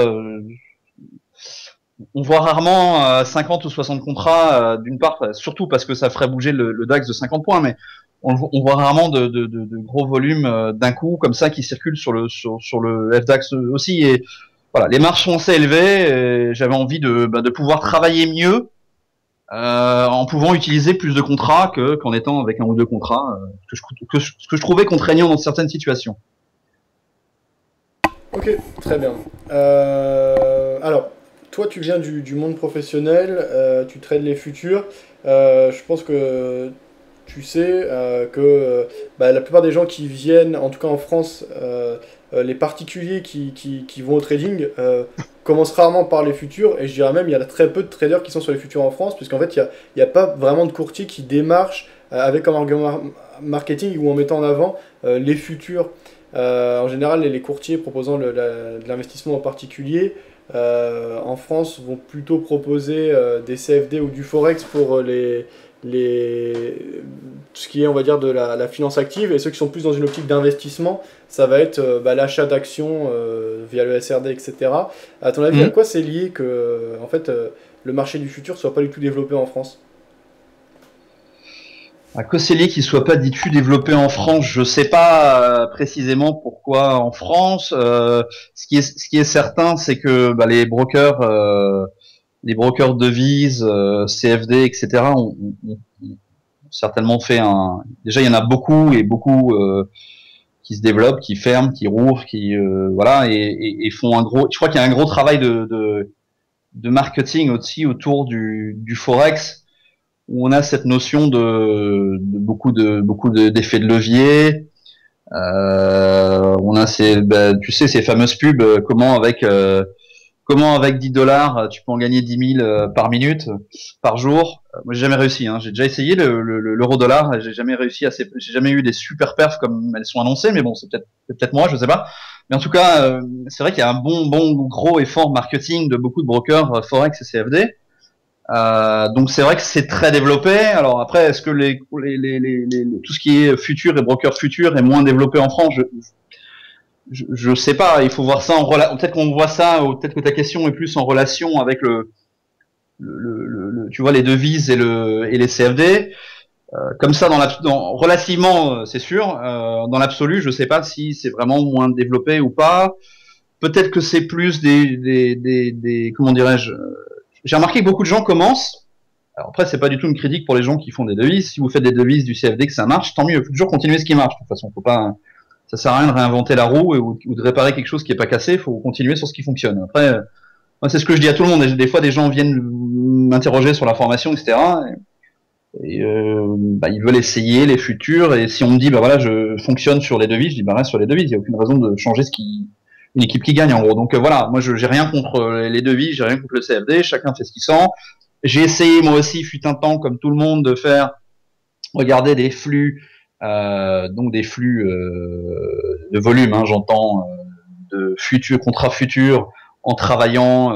S1: on voit rarement 50 ou 60 contrats, d'une part, surtout parce que ça ferait bouger le DAX de 50 points, mais on voit rarement de gros volumes d'un coup comme ça qui circulent sur le FDAX aussi. Et voilà, les marges sont assez élevées, et j'avais envie de pouvoir travailler mieux en pouvant utiliser plus de contrats qu'en étant avec un ou deux contrats, ce que je trouvais contraignant dans certaines situations.
S2: Ok, très bien. Alors, toi, tu viens du monde professionnel, tu trades les futurs. Je pense que tu sais que bah, la plupart des gens qui viennent, en tout cas en France, les particuliers qui vont au trading, commencent rarement par les futurs. Et je dirais même, il y a très peu de traders qui sont sur les futurs en France, puisqu'en fait, il y a pas vraiment de courtier qui démarche avec comme argument marketing ou en mettant en avant les futurs. En général, les courtiers proposant de l'investissement en particulier en France vont plutôt proposer des CFD ou du Forex pour tout ce qui est, on va dire, de la finance active. Et ceux qui sont plus dans une optique d'investissement, ça va être bah, l'achat d'actions via le SRD, etc. À ton avis, à quoi c'est lié que en fait, le marché du futur soit pas du tout développé en France?
S1: À Cosselier qui soit pas du tout développé en France, je sais pas précisément pourquoi en France. Ce qui est certain, c'est que bah, les brokers devises, CFD, etc. Ont certainement fait un. Déjà, il y en a beaucoup et beaucoup qui se développent, qui ferment, qui rouvrent, qui voilà et font un gros. Je crois qu'il y a un gros travail de marketing aussi autour du forex où on a cette notion de d'effets de levier. On a tu sais, ces fameuses pubs, comment avec 10 dollars, tu peux en gagner 10 000 par minute, par jour. Moi, j'ai jamais réussi. Hein. J'ai déjà essayé l'euro-dollar, j'ai jamais réussi j'ai jamais eu des super perfs comme elles sont annoncées, mais bon, c'est peut-être moi, je sais pas. Mais en tout cas, c'est vrai qu'il y a un bon gros effort marketing de beaucoup de brokers forex et CFD. Donc c'est vrai que c'est très développé. Alors après, est-ce que tout ce qui est futur et broker futur est moins développé en France? Je sais pas. Il faut voir ça en relation. Peut-être qu'on voit ça, ou peut-être que ta question est plus en relation avec tu vois, les devises et les CFD. Comme ça, relativement, c'est sûr. Dans l'absolu, je sais pas si c'est vraiment moins développé ou pas. Peut-être que c'est plus comment dirais-je, j'ai remarqué que beaucoup de gens commencent. Alors après, c'est pas du tout une critique pour les gens qui font des devises. Si vous faites des devises du CFD que ça marche, tant mieux. Il faut toujours continuer ce qui marche. De toute façon, faut pas, ça sert à rien de réinventer la roue ou de réparer quelque chose qui est pas cassé. Il faut continuer sur ce qui fonctionne. Après, moi, c'est ce que je dis à tout le monde. Des fois, des gens viennent m'interroger sur la formation, etc. Bah, ils veulent essayer les futurs. Et si on me dit, bah voilà, je fonctionne sur les devises, je dis, bah reste sur les devises. Il y a aucune raison de changer une équipe qui gagne en gros. Donc voilà, moi j'ai rien contre les devises, j'ai rien contre le CFD, chacun fait ce qu'il sent. J'ai essayé moi aussi, fut un temps comme tout le monde, de regarder des flux, donc des flux de volume, hein, j'entends, de contrats futurs, en travaillant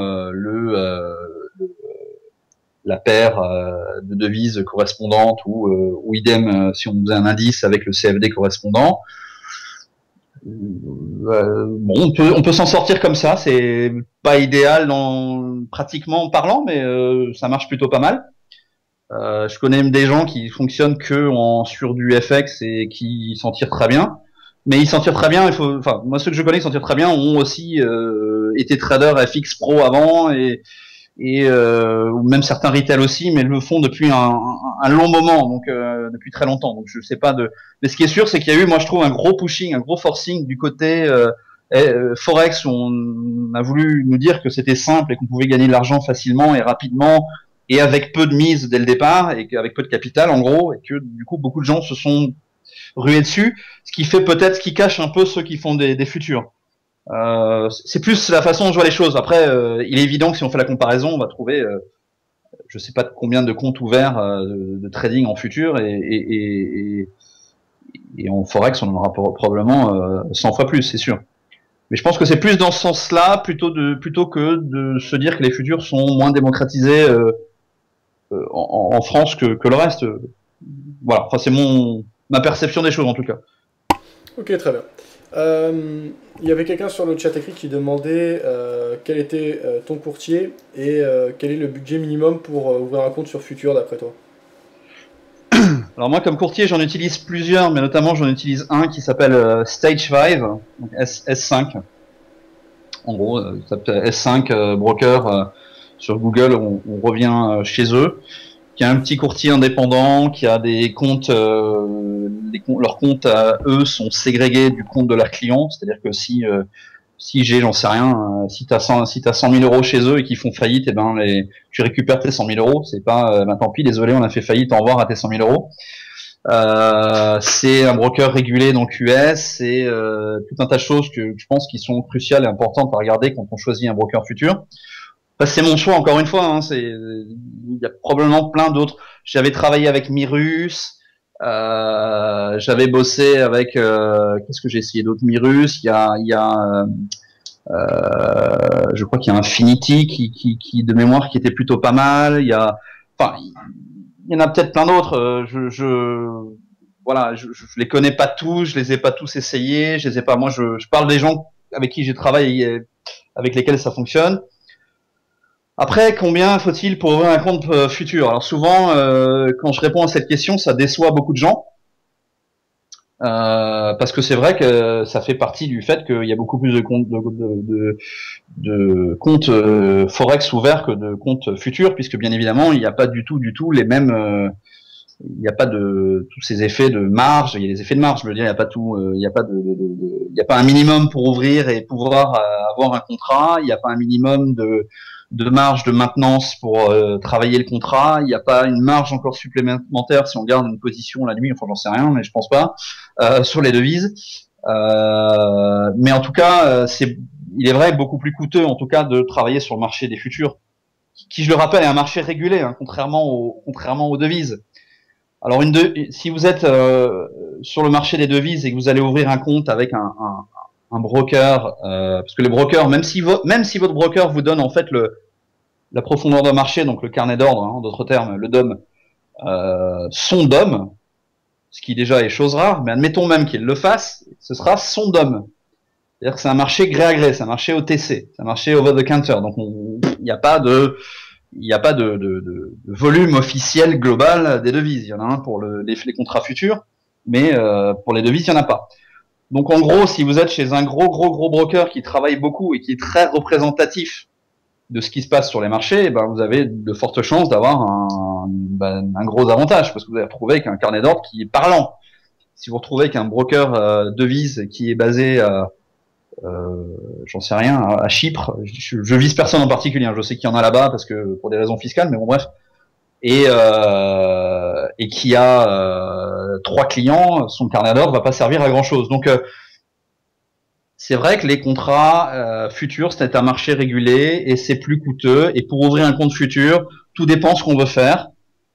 S1: la paire de devises correspondantes ou idem si on faisait un indice avec le CFD correspondant. Bon, on peut s'en sortir comme ça. C'est pas idéal pratiquement parlant, mais ça marche plutôt pas mal. Je connais même des gens qui fonctionnent sur du FX et qui s'en tirent très bien. Mais ils s'en tirent très bien. Enfin, moi ceux que je connais qui s'en tirent très bien ont aussi été traders FX pro avant ou même certains retail aussi, mais le font depuis un long moment, donc depuis très longtemps. Donc je sais pas mais ce qui est sûr, c'est qu'il y a eu, moi je trouve, un gros pushing, un gros forcing du côté Forex, où on a voulu nous dire que c'était simple et qu'on pouvait gagner de l'argent facilement et rapidement et avec peu de mise dès le départ et avec peu de capital en gros, et que du coup beaucoup de gens se sont rués dessus, ce qui cache un peu ceux qui font des futurs. C'est plus la façon dont je vois les choses. Après, il est évident que si on fait la comparaison, on va trouver, je sais pas combien de comptes ouverts de trading en futur et en forex, on en aura probablement 100 fois plus, c'est sûr. Mais je pense que c'est plus dans ce sens-là, plutôt que de se dire que les futurs sont moins démocratisés en France que le reste. Voilà. Enfin, c'est ma perception des choses en tout cas.
S2: Ok, très bien. Il y avait quelqu'un sur le chat écrit qui demandait quel était ton courtier et quel est le budget minimum pour ouvrir un compte sur Futur d'après toi.
S1: Alors moi comme courtier j'en utilise plusieurs, mais notamment j'en utilise un qui s'appelle Stage 5, donc S5. En gros, S5 broker sur Google, on revient chez eux, qui a un petit courtier indépendant, qui a des comptes, leurs comptes à eux sont ségrégés du compte de leurs clients, c'est-à-dire que si si j'ai, j'en sais rien, si t'as 100 000 euros chez eux et qu'ils font faillite, eh ben tu récupères tes 100 000 euros. C'est pas, tant pis, désolé, on a fait faillite, au revoir à tes 100 000 euros. C'est un broker régulé donc US, c'est tout un tas de choses que je pense qui sont cruciales et importantes à regarder quand on choisit un broker futur. Enfin, c'est mon choix encore une fois. Hein, il y a probablement plein d'autres. J'avais travaillé avec Mirus, j'avais bossé avec qu'est-ce que j'ai essayé d'autre Mirus. Je crois qu'il y a Infinity qui de mémoire qui était plutôt pas mal. Enfin, il y en a peut-être plein d'autres. Voilà, je les connais pas tous, je les ai pas tous essayés, je les ai pas. Moi, je parle des gens avec qui j'ai travaillé, avec lesquels ça fonctionne. Après, combien faut-il pour ouvrir un compte futur? Alors souvent, quand je réponds à cette question, ça déçoit beaucoup de gens. Parce que c'est vrai que ça fait partie du fait qu'il y a beaucoup plus de comptes de comptes forex ouverts que de comptes futurs, puisque bien évidemment il n'y a pas du tout les mêmes, il n'y a pas de tous ces effets de marge. Il y a des effets de marge, je veux dire, il n'y a pas tout, il n'y a pas il n'y a pas un minimum pour ouvrir et pouvoir avoir un contrat. Il n'y a pas un minimum de marge de maintenance pour travailler le contrat. Il n'y a pas une marge encore supplémentaire si on garde une position la nuit. Enfin, j'en sais rien, mais je pense pas sur les devises. Mais en tout cas, il est vrai beaucoup plus coûteux, en tout cas, de travailler sur le marché des futurs, qui je le rappelle, est un marché régulé, hein, contrairement aux devises. Alors, si vous êtes sur le marché des devises et que vous allez ouvrir un compte avec un broker, parce que les brokers, même si votre broker vous donne en fait la profondeur de marché, donc le carnet d'ordre, hein, en d'autres termes, le DOM, son DOM, ce qui déjà est chose rare, mais admettons même qu'il le fasse, ce sera son DOM. C'est-à-dire que c'est un marché gré à gré, c'est un marché OTC, c'est un marché over the counter, donc il n'y a pas de volume officiel global des devises. Il y en a un pour les contrats futurs, mais pour les devises, il n'y en a pas. Donc en gros, si vous êtes chez un gros broker qui travaille beaucoup et qui est très représentatif de ce qui se passe sur les marchés, ben vous avez de fortes chances d'avoir un gros avantage, parce que vous allez retrouver avec un carnet d'ordre qui est parlant. Si vous retrouvez avec un broker devise qui est basé j'en sais rien, à Chypre, je vise personne en particulier, hein, je sais qu'il y en a là-bas parce que pour des raisons fiscales, mais bon bref, et qui a 3 clients, son carnet d'ordre va pas servir à grand chose. Donc c'est vrai que les contrats futurs, c'est un marché régulé et c'est plus coûteux. Et pour ouvrir un compte futur, tout dépend ce qu'on veut faire.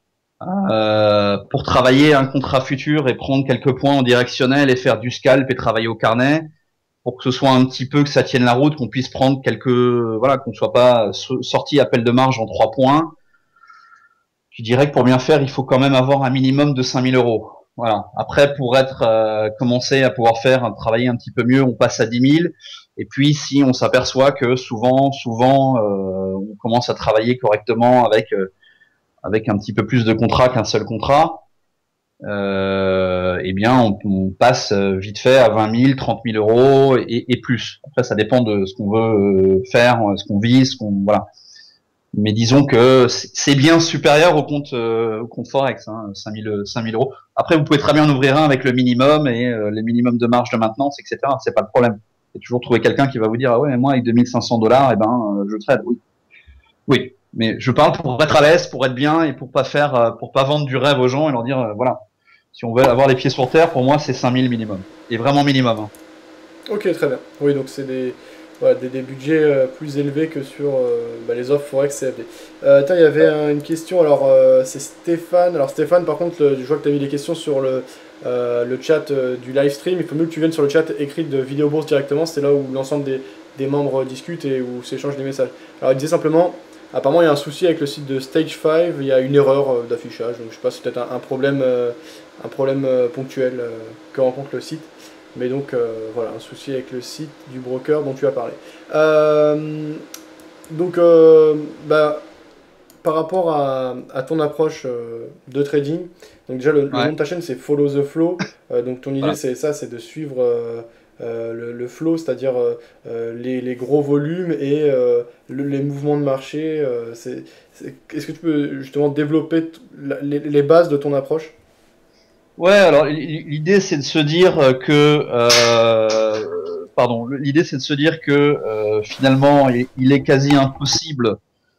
S1: Pour travailler un contrat futur et prendre quelques points en directionnel et faire du scalp et travailler au carnet, pour que ce soit un petit peu que ça tienne la route, qu'on puisse prendre qu'on ne soit pas sorti appel de marge en 3 points. Je dirais que pour bien faire, il faut quand même avoir un minimum de 5 000 euros. Voilà. Après, pour commencer à pouvoir travailler un petit peu mieux, on passe à 10 000. Et puis, si on s'aperçoit que souvent, on commence à travailler correctement avec un petit peu plus de contrats qu'un seul contrat, eh bien, on passe vite fait à 20 000, 30 000 euros et plus. Après, ça dépend de ce qu'on veut faire, ce qu'on vise, voilà. Mais disons que c'est bien supérieur au compte Forex, hein, 5 000 euros. Après, vous pouvez très bien en ouvrir un avec le minimum et les minimums de marge de maintenance, etc. C'est pas le problème. Vous toujours trouver quelqu'un qui va vous dire, ah ouais, moi, avec 2500 $, eh ben, je trade. Oui. Oui. Mais je parle pour être à l'aise, pour être bien et pour pas vendre du rêve aux gens et leur dire, voilà. Si on veut avoir les pieds sur terre, pour moi, c'est 5 000 minimum. Et vraiment minimum. Hein.
S2: Ok, très bien. Oui, donc c'est des budgets plus élevés que sur les offres Forex CFD. Il y avait une question, alors c'est Stéphane. Alors Stéphane, par contre, je vois que tu as mis des questions sur le chat du live stream. Il faut mieux que tu viennes sur le chat écrit de Vidéo Bourse directement. C'est là où l'ensemble des membres discutent et où s'échangent des messages. Alors il disait simplement, apparemment il y a un souci avec le site de Stage 5, il y a une erreur d'affichage. Donc je sais pas, c'est peut-être un problème ponctuel que rencontre le site. Mais donc voilà, un souci avec le site du broker dont tu as parlé. Par rapport à ton approche de trading, donc déjà le nom de ta chaîne c'est Follow the Flow. Donc ton idée c'est de suivre le flow, c'est-à-dire les gros volumes et les mouvements de marché. Est-ce que tu peux justement développer les bases de ton approche?
S1: Ouais, alors l'idée c'est de se dire que pardon, l'idée c'est de se dire que finalement il est quasi impossible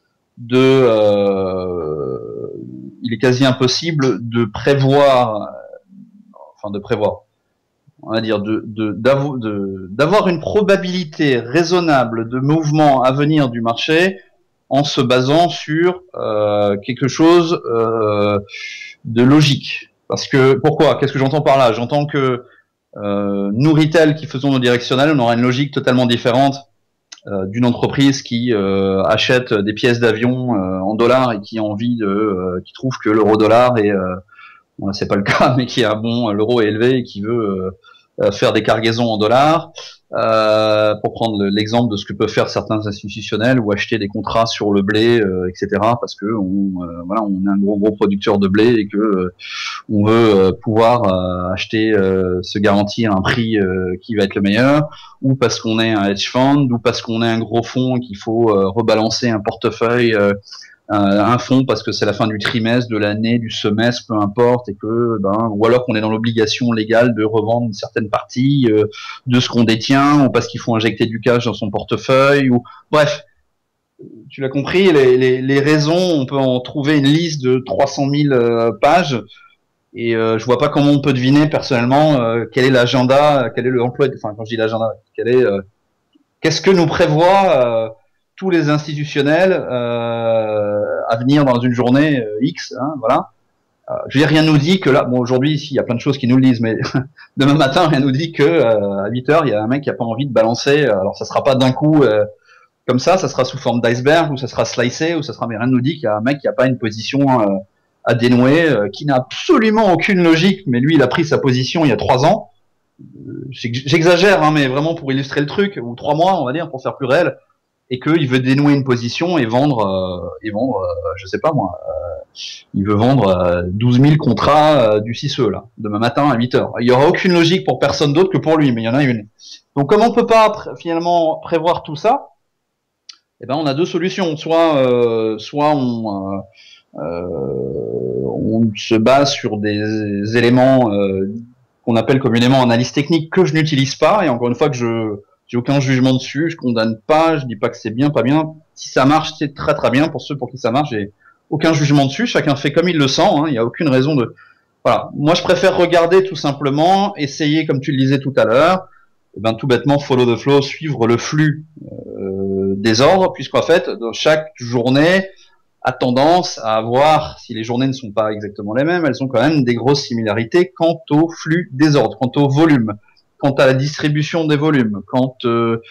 S1: de prévoir, enfin de prévoir, on va dire d'avoir une probabilité raisonnable de mouvement à venir du marché en se basant sur quelque chose de logique. Parce que pourquoi? Qu'est-ce que j'entends par là? J'entends que nous retail qui faisons nos directionnels, on aura une logique totalement différente d'une entreprise qui achète des pièces d'avion en dollars et qui a envie qui trouve que l'euro-dollar est bon, c'est pas le cas, mais qui a l'euro est élevé et qui veut faire des cargaisons en dollars. Pour prendre l'exemple de ce que peuvent faire certains institutionnels ou acheter des contrats sur le blé, etc. Parce que voilà, on est un gros producteur de blé et que on veut pouvoir acheter, se garantir un prix qui va être le meilleur, ou parce qu'on est un hedge fund, ou parce qu'on est un gros fonds et qu'il faut rebalancer un portefeuille. Un fonds parce que c'est la fin du trimestre, de l'année, du semestre, peu importe, et que ou alors qu'on est dans l'obligation légale de revendre une certaine partie de ce qu'on détient, ou parce qu'il faut injecter du cash dans son portefeuille, ou bref, tu l'as compris, les raisons, on peut en trouver une liste de 300 000 pages, et je vois pas comment on peut deviner personnellement quel est l'agenda, quel est l'emploi, enfin quand je dis l'agenda, qu'est-ce que nous prévoit tous les institutionnels à venir dans une journée X, hein, voilà. Je veux dire, rien nous dit que là, bon aujourd'hui ici il y a plein de choses qui nous le disent, mais demain matin rien nous dit que à 8 heures il y a un mec qui a pas envie de balancer. Alors ça sera pas d'un coup comme ça sera sous forme d'iceberg ou ça sera slicé ou ça sera, mais rien nous dit qu'il y a un mec qui a pas une position à dénouer, qui n'a absolument aucune logique, mais lui il a pris sa position il y a 3 ans. J'exagère, hein, mais vraiment pour illustrer le truc, ou 3 mois on va dire pour faire plus réel. Et qu'il veut dénouer une position et vendre, je sais pas moi, il veut vendre 12 000 contrats du CICE, là, demain matin à 8 heures. Il y aura aucune logique pour personne d'autre que pour lui, mais il y en a une. Donc comme on peut pas finalement prévoir tout ça, eh ben on a deux solutions. Soit on se base sur des éléments qu'on appelle communément analyse technique que je n'utilise pas, et encore une fois que j'ai aucun jugement dessus, je condamne pas, je dis pas que c'est bien, pas bien. Si ça marche, c'est très très bien. Pour ceux pour qui ça marche, j'ai aucun jugement dessus. Chacun fait comme il le sent. Hein, il n'y a aucune raison de. Voilà. Moi, je préfère regarder tout simplement, essayer, comme tu le disais tout à l'heure, tout bêtement follow the flow, suivre le flux des ordres, puisqu'en fait, dans chaque journée a tendance à avoir, si les journées ne sont pas exactement les mêmes, elles ont quand même des grosses similarités quant au flux des ordres, quant au volume, quant à la distribution des volumes, quand on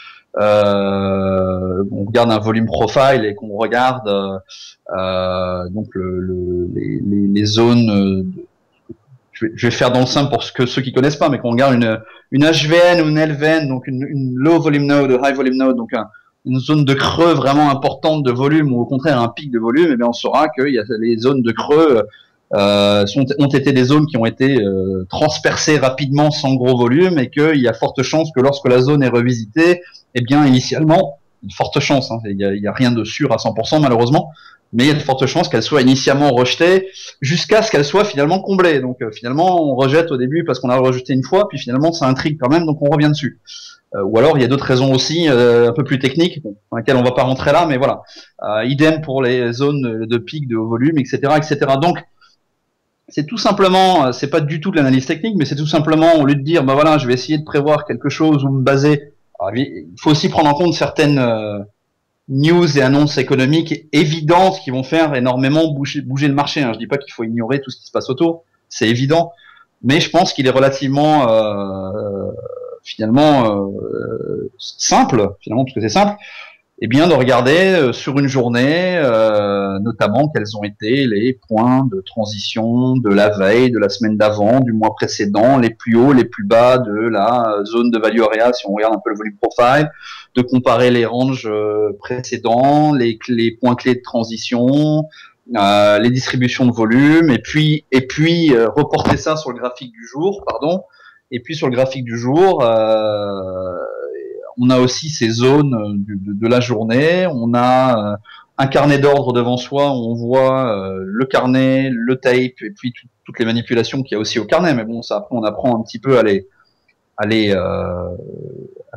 S1: regarde un volume profile et qu'on regarde donc les zones, je vais faire dans le simple pour ceux qui connaissent pas, mais qu'on regarde une HVN ou une LVN, donc une low volume node, high volume node, donc une zone de creux vraiment importante de volume ou au contraire un pic de volume, et bien on saura qu'il y a les zones de creux ont été des zones qui ont été transpercées rapidement sans gros volume, et qu'il y a forte chance que lorsque la zone est revisitée, eh bien initialement, une forte chance, hein, il y a rien de sûr à 100% malheureusement, mais il y a de fortes chances qu'elle soit initialement rejetée jusqu'à ce qu'elle soit finalement comblée. Donc finalement on rejette au début parce qu'on a rejeté une fois, puis finalement ça intrigue quand même, donc on revient dessus. Ou alors il y a d'autres raisons aussi un peu plus techniques, dans lesquelles on va pas rentrer là, mais voilà. Idem pour les zones de pic de haut volume, etc., etc. Donc c'est tout simplement, c'est pas du tout de l'analyse technique, mais c'est tout simplement, au lieu de dire, voilà, je vais essayer de prévoir quelque chose ou me baser. Alors, il faut aussi prendre en compte certaines news et annonces économiques évidentes qui vont faire énormément bouger le marché. Hein. Je dis pas qu'il faut ignorer tout ce qui se passe autour, c'est évident, mais je pense qu'il est relativement finalement simple, finalement, parce que c'est simple, et bien de regarder sur une journée, notamment quels ont été les points de transition de la veille, de la semaine d'avant, du mois précédent, les plus hauts, les plus bas de la zone de value area, si on regarde un peu le volume profile, de comparer les ranges précédents, les points clés de transition, les distributions de volume, et puis reporter ça sur le graphique du jour, pardon, et puis sur le graphique du jour, on a aussi ces zones de la journée, on a un carnet d'ordre devant soi où on voit le carnet, le tape, et puis toutes les manipulations qu'il y a aussi au carnet, mais bon, ça après on apprend un petit peu à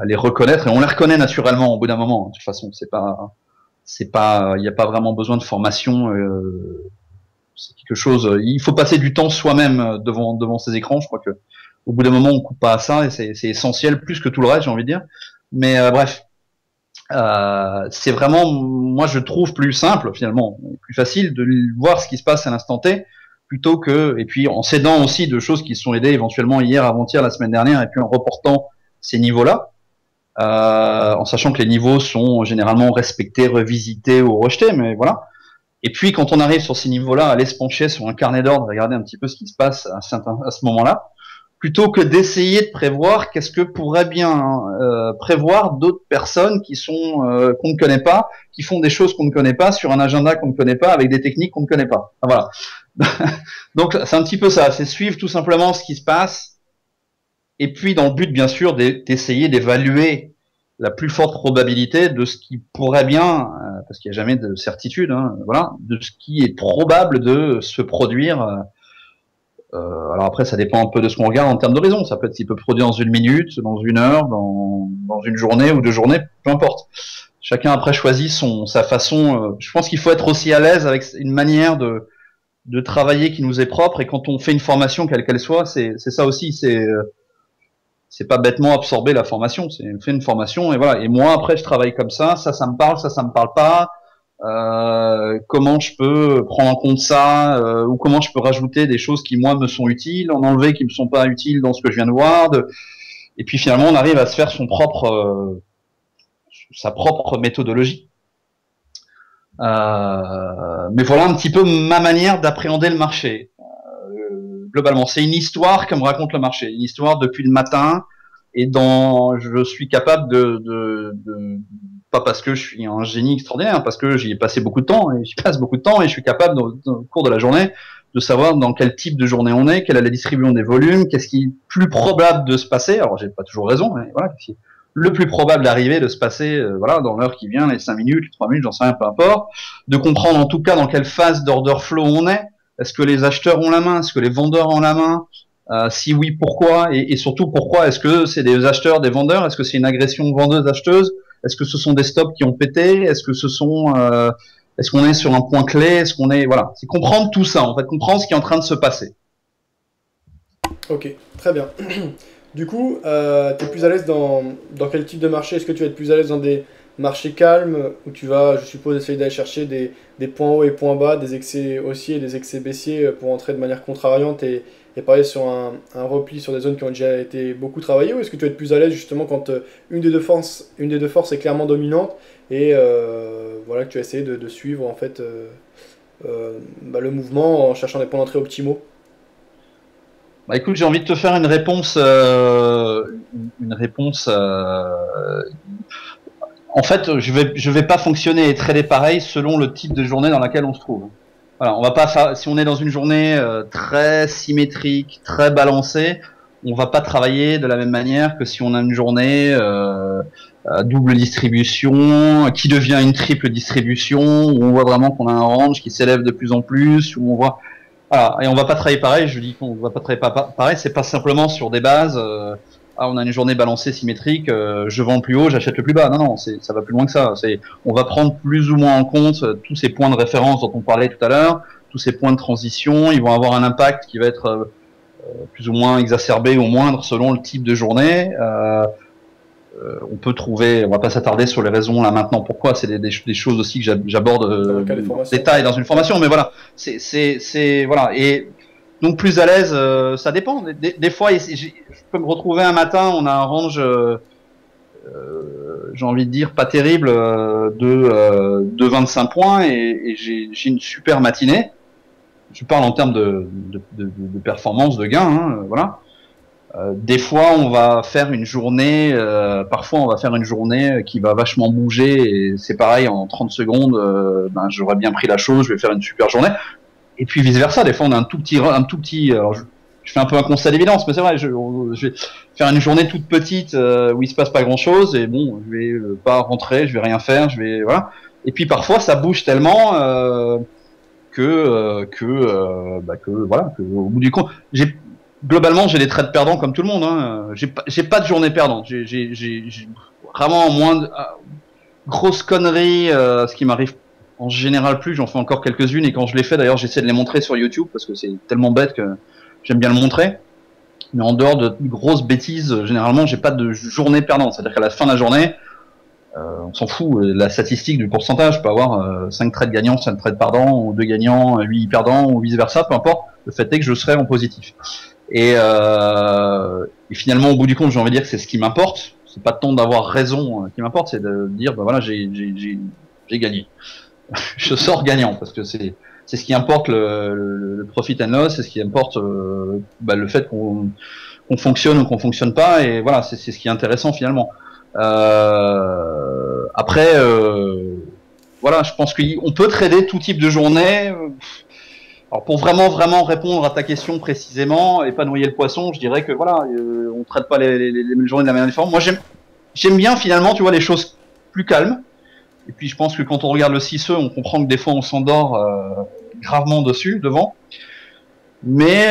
S1: les reconnaître, et on les reconnaît naturellement au bout d'un moment. De toute façon, il n'y a pas vraiment besoin de formation. C'est quelque chose. Il faut passer du temps soi-même devant ces écrans. Je crois que au bout d'un moment, on coupe pas à ça, et c'est essentiel plus que tout le reste, j'ai envie de dire. Mais bref, c'est vraiment, moi, je trouve plus simple finalement, plus facile de voir ce qui se passe à l'instant T, plutôt que, et puis en s'aidant aussi de choses qui se sont aidées éventuellement hier, avant-hier, la semaine dernière, et puis en reportant ces niveaux-là, en sachant que les niveaux sont généralement respectés, revisités ou rejetés, mais voilà. Et puis quand on arrive sur ces niveaux-là, aller se pencher sur un carnet d'ordre, regarder un petit peu ce qui se passe à ce moment-là, plutôt que d'essayer de prévoir qu'est-ce que pourrait bien prévoir d'autres personnes qui sont qu'on ne connaît pas, qui font des choses qu'on ne connaît pas sur un agenda qu'on ne connaît pas, avec des techniques qu'on ne connaît pas. Voilà. Donc c'est un petit peu ça, c'est suivre tout simplement ce qui se passe, et puis dans le but bien sûr d'essayer d'évaluer la plus forte probabilité de ce qui pourrait bien, parce qu'il n'y a jamais de certitude, hein, voilà, de ce qui est probable de se produire. Alors après, ça dépend un peu de ce qu'on regarde en termes d'horizon. Ça peut être s'il peut produire dans 1 minute, dans 1 heure, dans une journée ou 2 journées, peu importe. Chacun après choisit sa façon. Je pense qu'il faut être aussi à l'aise avec une manière de travailler qui nous est propre. Et quand on fait une formation, quelle qu'elle soit, c'est ça aussi. C'est pas bêtement absorber la formation. C'est on fait une formation et voilà. Et moi après, je travaille comme ça. Ça me parle, ça me parle pas. Comment je peux prendre en compte ça, ou comment je peux rajouter des choses qui moi me sont utiles, en enlever qui me sont pas utiles dans ce que je viens de voir, et puis finalement on arrive à se faire sa propre méthodologie. Mais voilà un petit peu ma manière d'appréhender le marché. Globalement, c'est une histoire que me raconte le marché, une histoire depuis le matin, et je suis capable pas parce que je suis un génie extraordinaire, parce que j'y ai passé beaucoup de temps, et j'y passe beaucoup de temps, et je suis capable, au cours de la journée, de savoir dans quel type de journée on est, quelle est la distribution des volumes, qu'est-ce qui est plus probable de se passer. Alors, j'ai pas toujours raison, mais voilà, qu'est-ce qui est le plus probable d'arriver, de se passer, voilà, dans l'heure qui vient, les 5 minutes, les 3 minutes, j'en sais rien, peu importe. De comprendre, en tout cas, dans quelle phase d'order flow on est. Est-ce que les acheteurs ont la main? Est-ce que les vendeurs ont la main? Si oui, pourquoi? Et surtout, pourquoi? Est-ce que c'est des acheteurs, des vendeurs? Est-ce que c'est une agression vendeuse-acheteuse? Est-ce que ce sont des stops qui ont pété? Est-ce que est-ce qu'on est sur un point clé? Est-ce qu'on est, voilà, c'est comprendre tout ça, en fait, comprendre ce qui est en train de se passer.
S2: Ok, très bien. Du coup, tu es plus à l'aise dans quel type de marché? Est-ce que tu vas être plus à l'aise dans des marchés calmes où tu vas, je suppose, essayer d'aller chercher des points hauts et points bas, des excès haussiers et des excès baissiers pour entrer de manière contrariante et parier sur un repli sur des zones qui ont déjà été beaucoup travaillées? Ou est-ce que tu vas être plus à l'aise justement quand une des deux forces est clairement dominante et voilà, que tu vas essayer de suivre en fait le mouvement en cherchant des points d'entrée optimaux?
S1: Bah écoute, j'ai envie de te faire une réponse. En fait, je vais pas fonctionner et trader pareil selon le type de journée dans laquelle on se trouve. Voilà, on va pas si on est dans une journée très symétrique, très balancée, on va pas travailler de la même manière que si on a une journée à double distribution, qui devient une triple distribution, où on voit vraiment qu'on a un range qui s'élève de plus en plus, où on voit. Voilà, et on va pas travailler pareil. Je dis qu'on va pas travailler pareil. C'est pas simplement sur des bases. On a une journée balancée symétrique. Je vends le plus haut, j'achète le plus bas. Non, ça va plus loin que ça. On va prendre plus ou moins en compte tous ces points de référence dont on parlait tout à l'heure, tous ces points de transition. Ils vont avoir un impact qui va être plus ou moins exacerbé ou moindre selon le type de journée. On peut trouver, on va pas s'attarder sur les raisons là maintenant pourquoi, c'est des choses aussi que j'aborde en détail dans une formation, mais voilà, c'est voilà, et donc plus à l'aise, ça dépend. Des fois, je peux me retrouver un matin, on a un range, j'ai envie de dire pas terrible, de 25 points, et j'ai une super matinée. Je parle en termes de performance, de gain, hein, voilà. Des fois, on va faire une journée, parfois on va faire une journée qui va vachement bouger, et c'est pareil, en 30 secondes, j'aurais bien pris la chose, je vais faire une super journée. Et puis vice versa, des fois on a un tout petit, alors je fais un peu un constat d'évidence, mais c'est vrai, je vais faire une journée toute petite où il se passe pas grand chose, et bon, je vais pas rentrer, je vais rien faire, voilà. Et puis parfois ça bouge tellement que voilà, que au bout du compte, globalement, j'ai des trades perdants comme tout le monde. Hein. J'ai pas de journée perdante. J'ai vraiment moins de grosses conneries, ce qui m'arrive en général plus. J'en fais encore quelques-unes et quand je les fais, d'ailleurs, j'essaie de les montrer sur YouTube parce que c'est tellement bête que j'aime bien le montrer. Mais en dehors de grosses bêtises, généralement, j'ai pas de journée perdante. C'est-à-dire qu'à la fin de la journée, on s'en fout. La statistique du pourcentage, je peux avoir 5 trades gagnants, 5 trades perdants, ou 2 gagnants, 8 perdants, ou vice-versa, peu importe. Le fait est que je serai en positif. Et finalement, au bout du compte, j'ai envie de dire que c'est ce qui m'importe. C'est pas tant d'avoir raison qui m'importe, c'est de dire, bah voilà, j'ai gagné. Je sors gagnant parce que c'est ce qui importe le profit and loss, c'est ce qui importe le fait qu'on fonctionne ou qu'on fonctionne pas, et voilà, c'est ce qui est intéressant finalement. Après, voilà, je pense qu'on peut trader tout type de journée. Alors pour vraiment répondre à ta question précisément et pas noyer le poisson, je dirais que voilà, on traite pas les journées de la manière différente. Moi j'aime bien finalement, tu vois, les choses plus calmes. Et puis je pense que quand on regarde le 6E, on comprend que des fois on s'endort gravement devant. Mais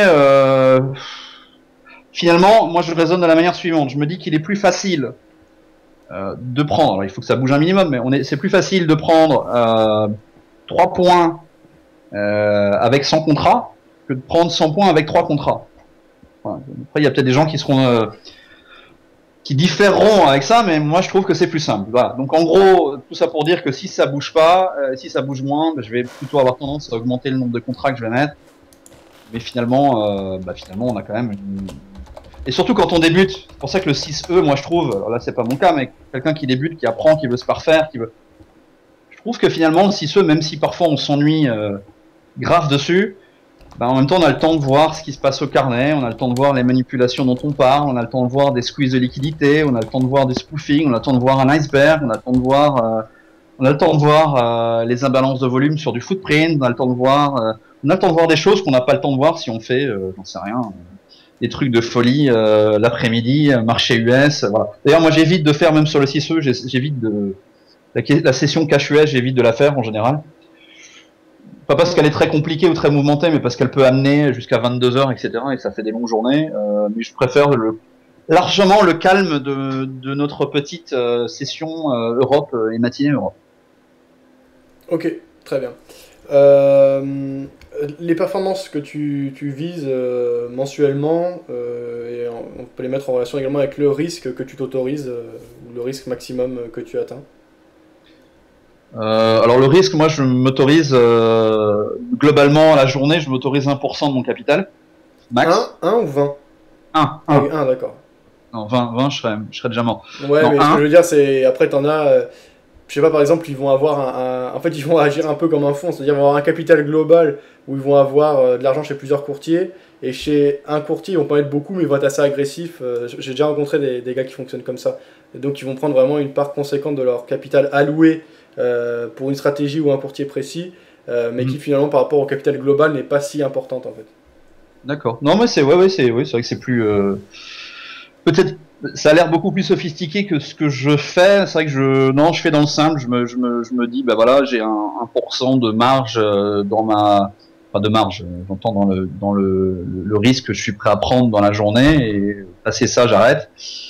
S1: finalement, moi je raisonne de la manière suivante. Je me dis qu'il est plus facile de prendre, alors il faut que ça bouge un minimum, mais c'est plus facile de prendre 3 points avec 100 contrats que de prendre 100 points avec 3 contrats. Enfin, après, il y a peut-être des gens qui seront qui différeront avec ça, mais moi je trouve que c'est plus simple. Voilà. Donc en gros, tout ça pour dire que si ça bouge pas, si ça bouge moins, je vais plutôt avoir tendance à augmenter le nombre de contrats que je vais mettre. Mais finalement, finalement, on a quand même Et surtout quand on débute, c'est pour ça que le 6E, moi je trouve, alors là c'est pas mon cas, mais quelqu'un qui débute, qui apprend, qui veut se parfaire, je trouve que finalement le 6E, même si parfois on s'ennuie grave dessus, en même temps on a le temps de voir ce qui se passe au carnet, on a le temps de voir les manipulations dont on parle, on a le temps de voir des squeezes de liquidité, on a le temps de voir du spoofing, on a le temps de voir un iceberg, on a le temps de voir les imbalances de volume sur du footprint, on a le temps de voir des choses qu'on n'a pas le temps de voir si on fait, j'en sais rien, des trucs de folie l'après-midi, marché US, voilà. D'ailleurs moi j'évite de faire, même sur le 6E, j'évite la session cash US, j'évite de la faire en général. Pas parce qu'elle est très compliquée ou très mouvementée, mais parce qu'elle peut amener jusqu'à 22h, etc. et que ça fait des longues journées. Mais je préfère largement le calme de notre petite session Europe et matinée Europe.
S2: Ok, très bien. Les performances que tu vises mensuellement, et on peut les mettre en relation également avec le risque que tu t'autorises, ou le risque maximum que tu atteins.
S1: Alors le risque, moi je m'autorise globalement à la journée, je m'autorise 1% de mon capital max.
S2: 1 ou 20?
S1: 1.
S2: Ah oui, 1, d'accord.
S1: Non, 20 je serais déjà mort.
S2: Ouais,
S1: non,
S2: mais ce que je veux dire, c'est après t'en as, je sais pas, par exemple, ils vont avoir en fait, ils vont agir un peu comme un fonds, c'est-à-dire ils vont avoir un capital global où ils vont avoir de l'argent chez plusieurs courtiers, et chez un courtier, ils vont pas être beaucoup, mais ils vont être assez agressifs. J'ai déjà rencontré des gars qui fonctionnent comme ça. Et donc, ils vont prendre vraiment une part conséquente de leur capital alloué pour une stratégie ou un courtier précis, mais qui finalement, par rapport au capital global, n'est pas si importante en fait.
S1: D'accord. Non, mais c'est vrai que c'est plus peut-être. Ça a l'air beaucoup plus sophistiqué que ce que je fais. C'est vrai que je fais dans le simple. Je me dis, voilà, j'ai 1% de marge dans de marge. J'entends dans le risque que je suis prêt à prendre dans la journée, et passer ça, j'arrête.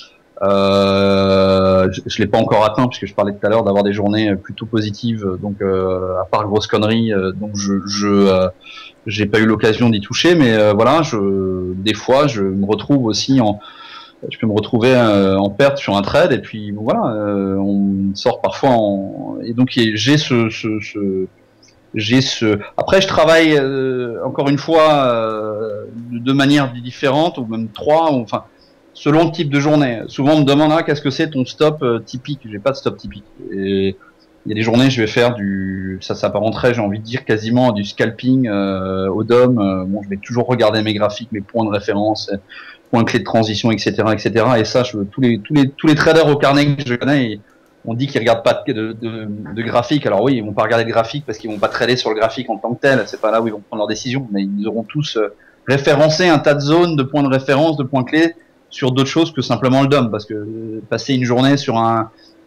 S1: Je l'ai pas encore atteint puisque je parlais tout à l'heure d'avoir des journées plutôt positives. Donc, à part grosse connerie, donc j'ai pas eu l'occasion d'y toucher, mais voilà, des fois, je me retrouve aussi je peux me retrouver en perte sur un trade, et puis voilà, on sort parfois et donc après je travaille encore une fois de manière différente, ou même enfin selon le type de journée. Souvent on me demande qu'est-ce que c'est ton stop typique. J'ai pas de stop typique, et il y a des journées je vais faire ça s'apparenterait, j'ai envie de dire, quasiment du scalping au DOM. Je vais toujours regarder mes graphiques, mes points de référence, points clés de transition, etc., etc. Et ça, tous les traders au carnet que je connais, on dit qu'ils regardent pas de graphique. Alors oui, ils vont pas regarder de graphique parce qu'ils vont pas trader sur le graphique en tant que tel. C'est pas là où ils vont prendre leurs décisions, mais ils auront tous référencé un tas de zones, de points de référence, de points clés sur d'autres choses que simplement le DOM, parce que passer une journée sur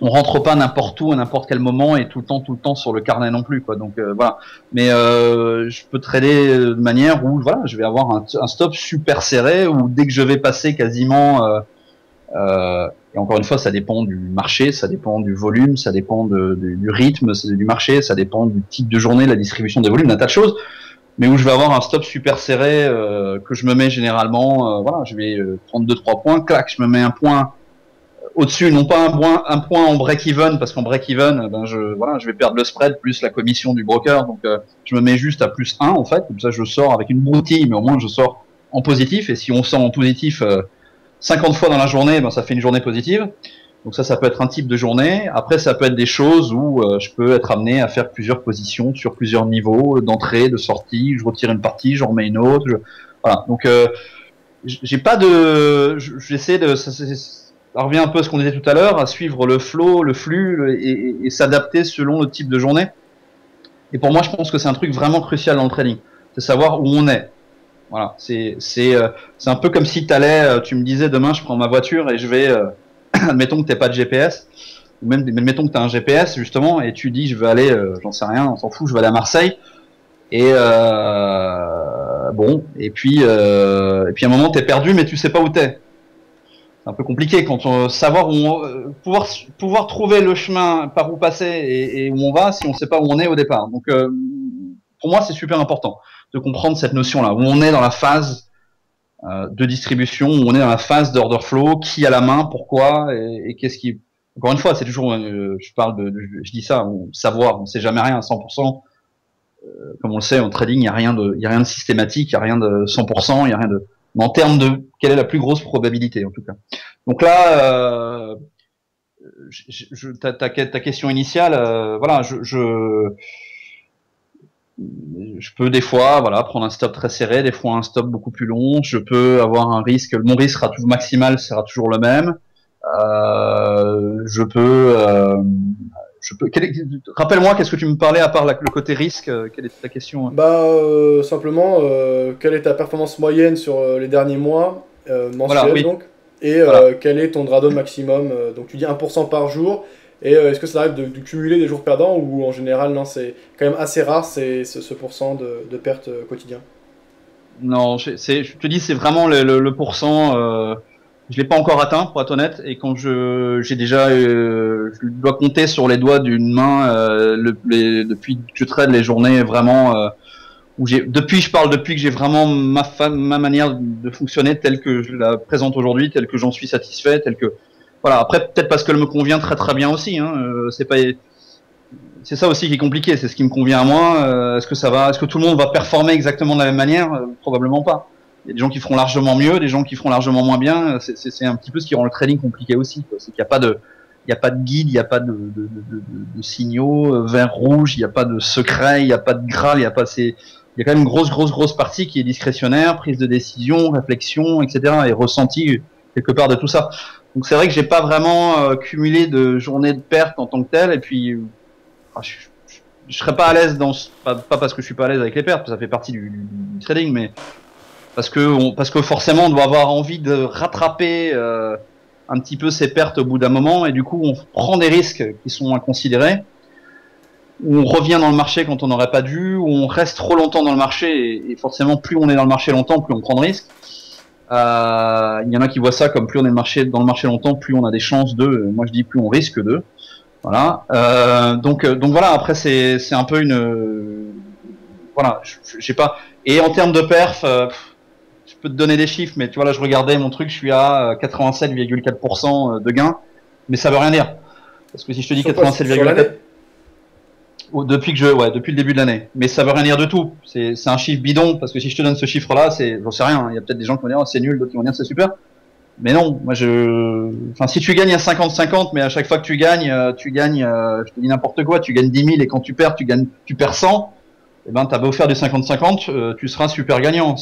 S1: on rentre pas n'importe où à n'importe quel moment et tout le temps sur le carnet non plus, quoi. Donc voilà. Mais je peux trader de manière où voilà, je vais avoir un stop super serré où dès que je vais passer quasiment et encore une fois, ça dépend du marché, ça dépend du volume, ça dépend du rythme du marché, ça dépend du type de journée, de la distribution des volumes, d'un tas de choses. Mais où je vais avoir un stop super serré que je me mets généralement, voilà, je vais prendre 2-3 points, clac, je me mets un point au-dessus, non pas un point en break-even, parce qu'en break-even, ben je vais perdre le spread plus la commission du broker, donc je me mets juste à plus 1 en fait, comme ça je sors avec une broutille, mais au moins je sors en positif, et si on sort en positif 50 fois dans la journée, ben ça fait une journée positive. Donc ça peut être un type de journée. Après, ça peut être des choses où je peux être amené à faire plusieurs positions sur plusieurs niveaux d'entrée, de sortie. Je retire une partie, j'en remets une autre. Voilà. Donc j'ai pas de, j'essaie de, ça revient un peu à ce qu'on disait tout à l'heure, à suivre le flow, le flux et s'adapter selon le type de journée. Et pour moi, je pense que c'est un truc vraiment crucial dans le trading, c'est savoir où on est. Voilà, c'est un peu comme si tu me disais demain je prends ma voiture et je vais admettons que t'aies pas de GPS, ou même admettons que tu as un GPS justement et tu dis je veux aller j'en sais rien, on s'en fout, je vais aller à Marseille et bon et puis à un moment t'es perdu mais tu sais pas où t'es. C'est un peu compliqué quand on savoir pouvoir trouver le chemin par où passer et où on va si on sait pas où on est au départ. Donc pour moi c'est super important de comprendre cette notion-là, où on est dans la phase de distribution, où on est dans la phase d'order flow, qui a la main, pourquoi, et qu'est-ce qui... Encore une fois, c'est toujours, je dis ça, savoir, on sait jamais rien à 100%. Comme on le sait, en trading, il y a rien de systématique, il y a rien de 100%, il y a rien de... Mais en termes de quelle est la plus grosse probabilité, en tout cas. Donc là, ta question initiale, voilà, je peux des fois voilà prendre un stop très serré, des fois un stop beaucoup plus long. Je peux avoir un risque, mon risque sera toujours maximal, sera toujours le même. Je peux rappelle-moi, qu'est-ce que tu me parlais à part le côté risque, quelle était ta question?
S2: Bah simplement, quelle est ta performance moyenne sur les derniers mois, mensuelle
S1: voilà, oui.
S2: donc, et
S1: Voilà.
S2: quel est ton drawdown maximum, donc tu dis 1% par jour, et est-ce que ça arrive de cumuler des jours perdants, ou en général non, c'est quand même assez rare ce pourcent de perte quotidien?
S1: Non, je te dis, c'est vraiment le pourcent. Je l'ai pas encore atteint, pour être honnête. Et quand j'ai déjà, je dois compter sur les doigts d'une main depuis que je trade les journées vraiment où depuis que j'ai vraiment ma manière de fonctionner telle que je la présente aujourd'hui, telle que j'en suis satisfait, telle que voilà. Après, peut-être parce qu'elle me convient très très bien aussi. Hein, c'est ça aussi qui est compliqué, c'est ce qui me convient à moi. Est-ce que tout le monde va performer exactement de la même manière? Probablement pas. Il y a des gens qui feront largement mieux, des gens qui feront largement moins bien. C'est un petit peu ce qui rend le trading compliqué aussi. C'est qu'il n'y a pas de, guide, il n'y a pas de signaux vert rouge, il n'y a pas de secret, il n'y a pas de graal, il y a quand même une grosse partie qui est discrétionnaire, prise de décision, réflexion, etc. et ressenti quelque part de tout ça. Donc c'est vrai que j'ai pas vraiment cumulé de journées de perte en tant que telle, et puis je serais pas à l'aise pas parce que je suis pas à l'aise avec les pertes, ça fait partie du trading, mais parce que forcément on doit avoir envie de rattraper un petit peu ses pertes au bout d'un moment, et du coup on prend des risques qui sont inconsidérés, où on revient dans le marché quand on n'aurait pas dû, où on reste trop longtemps dans le marché, et forcément plus on est dans le marché longtemps, plus on prend de risques. Il y en a qui voient ça comme plus on est dans le marché longtemps, plus on a des chances de. Moi je dis plus on risque de. Voilà. Donc voilà. Après c'est un peu voilà. J'ai pas. Et en termes de perf, je peux te donner des chiffres, mais tu vois là je regardais mon truc, je suis à 87,4% de gain, mais ça veut rien dire. Parce que si je te dis 87,4 depuis le début de l'année, mais ça veut rien dire du tout. C'est un chiffre bidon, parce que si je te donne ce chiffre-là, j'en sais rien. Il y a peut-être des gens qui vont dire oh, c'est nul, d'autres qui vont dire c'est super. Mais non, moi enfin si tu gagnes à 50-50, mais à chaque fois que tu gagnes, je te dis n'importe quoi, tu gagnes 10 000 et quand tu perds, tu perds 100. Eh ben t'as beau faire du 50-50, tu seras super gagnant.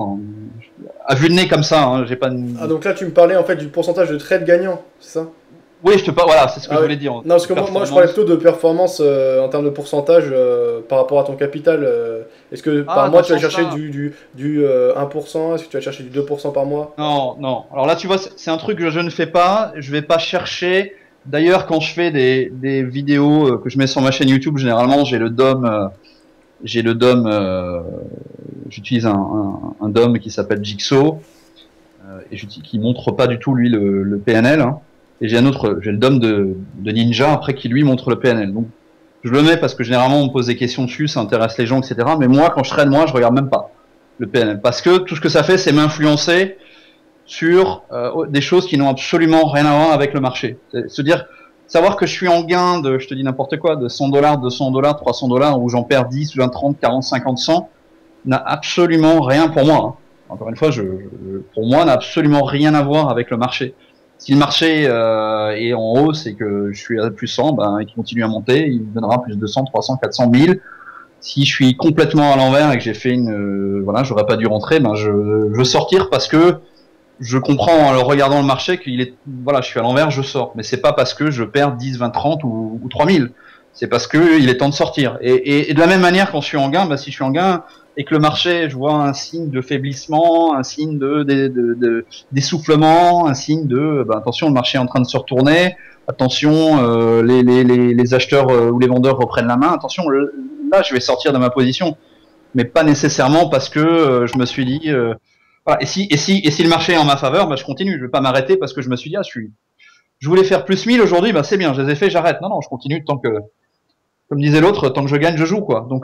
S1: À vue de nez comme ça, hein, j'ai pas.
S2: Ah donc là tu me parlais en fait du pourcentage de trades gagnants, c'est ça?
S1: Oui, voilà, c'est ce que je voulais dire.
S2: Non, parce que moi je parlais plutôt de performance en termes de pourcentage par rapport à ton capital. Est-ce que par mois tu vas chercher du 1%? Est-ce que tu vas chercher du 2% par mois?
S1: Non. Alors là, tu vois, c'est un truc que je ne fais pas. Je vais pas chercher D'ailleurs, quand je fais des vidéos que je mets sur ma chaîne YouTube, généralement j'ai le DOM, j'utilise un DOM qui s'appelle Jigsaw et qui montre pas du tout lui le PNL. Hein. Et j'ai le DOM de Ninja après qui lui montre le PNL. Donc je le mets parce que généralement on me pose des questions dessus, ça intéresse les gens, etc. Mais moi, quand je traîne, je regarde même pas le PNL parce que tout ce que ça fait, c'est m'influencer sur des choses qui n'ont absolument rien à voir avec le marché. Se dire, savoir que je suis en gain de, je te dis n'importe quoi, de $100, $200, $300, où j'en perds 10, 20, 30, 40, 50, 100, n'a absolument rien pour moi. Hein. Encore une fois, pour moi, n'a absolument rien à voir avec le marché. Si le marché est en hausse et que je suis à plus 100, ben, il continue à monter, il me donnera plus de 200, 300, 400, 1000. Si je suis complètement à l'envers et que j'ai fait voilà, j'aurais pas dû rentrer, ben je veux sortir parce que je comprends en le regardant le marché voilà, je suis à l'envers, je sors. Mais c'est pas parce que je perds 10, 20, 30 ou 3000. C'est parce que il est temps de sortir. Et de la même manière, quand je suis en gain, si je suis en gain et que le marché, je vois un signe de faiblissement, un signe d'essoufflement, un signe attention, le marché est en train de se retourner. Attention, les acheteurs ou les vendeurs reprennent la main. Attention, là, je vais sortir de ma position. Mais pas nécessairement parce que je me suis dit... voilà. Et si le marché est en ma faveur, je continue. Je vais pas m'arrêter parce que je me suis dit, je voulais faire plus 1000 aujourd'hui, c'est bien, je les ai fait, j'arrête. Non, je continue tant que, comme disait l'autre, tant que je gagne, je joue, quoi. Donc,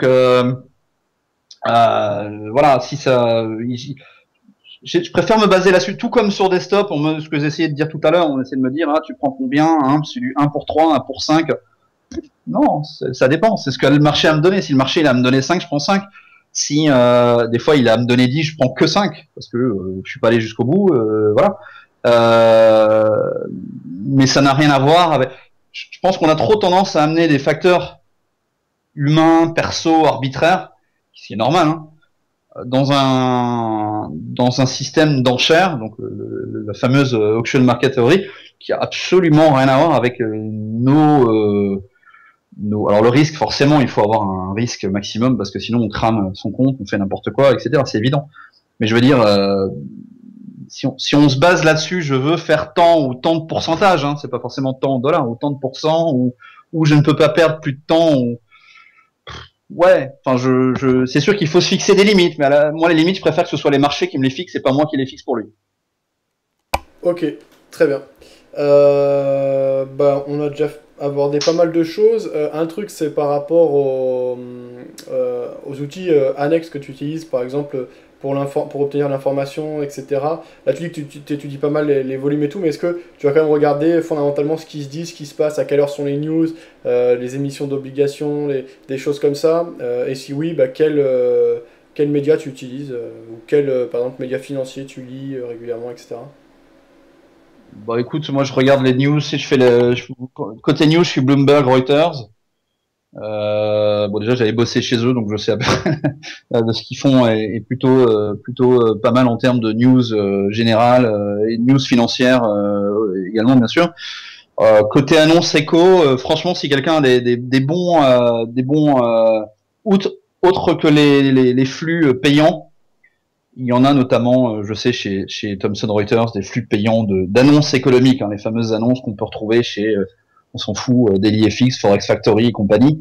S1: voilà, si ça, je préfère me baser là-dessus, tout comme sur desktop, ce que j'essayais de dire tout à l'heure, on essaie de me dire, tu prends combien, hein, c'est du 1 pour 3, 1 pour 5. Non, ça dépend, c'est ce que le marché a me donné. Si le marché il a me donné 5, je prends 5. Si des fois il a me donné 10, je prends que 5 parce que je suis pas allé jusqu'au bout, voilà. Mais ça n'a rien à voir avec. Je pense qu'on a trop tendance à amener des facteurs humains, perso, arbitraires, ce qui est normal, hein, dans un système d'enchères, donc la fameuse auction market theory, qui a absolument rien à voir avec alors le risque, forcément, il faut avoir un risque maximum parce que sinon on crame son compte, on fait n'importe quoi, etc. C'est évident. Mais je veux dire, si on se base là-dessus, je veux faire tant ou tant de pourcentage, hein, c'est pas forcément tant en dollars, ou tant de pourcents, ou je ne peux pas perdre plus de temps. Ouais, enfin, c'est sûr qu'il faut se fixer des limites, mais moi les limites, je préfère que ce soit les marchés qui me les fixent, et pas moi qui les fixe pour lui.
S2: Ok, très bien. On a déjà abordé pas mal de choses. Un truc, c'est par rapport aux outils annexes que tu utilises, par exemple, pour obtenir l'information, etc. Là, tu dis que tu étudies pas mal les volumes et tout, mais est-ce que tu vas quand même regarder fondamentalement ce qui se dit, ce qui se passe, à quelle heure sont les news, les émissions d'obligations, des choses comme ça et si oui, quel média tu utilises ou quel, par exemple, média financier tu lis régulièrement, etc.
S1: Bon, écoute, moi je regarde les news, si côté news, je suis Bloomberg, Reuters. Bon, déjà j'avais bossé chez eux, donc je sais à peu près de ce qu'ils font est plutôt pas mal en termes de news générales et news financières également, bien sûr. Côté annonce éco, franchement, si quelqu'un a des bons autres que les flux payants. Il y en a notamment, je sais, chez Thomson Reuters, des flux payants d'annonces économiques, hein, les fameuses annonces qu'on peut retrouver chez, on s'en fout, DailyFX, Forex Factory et compagnie.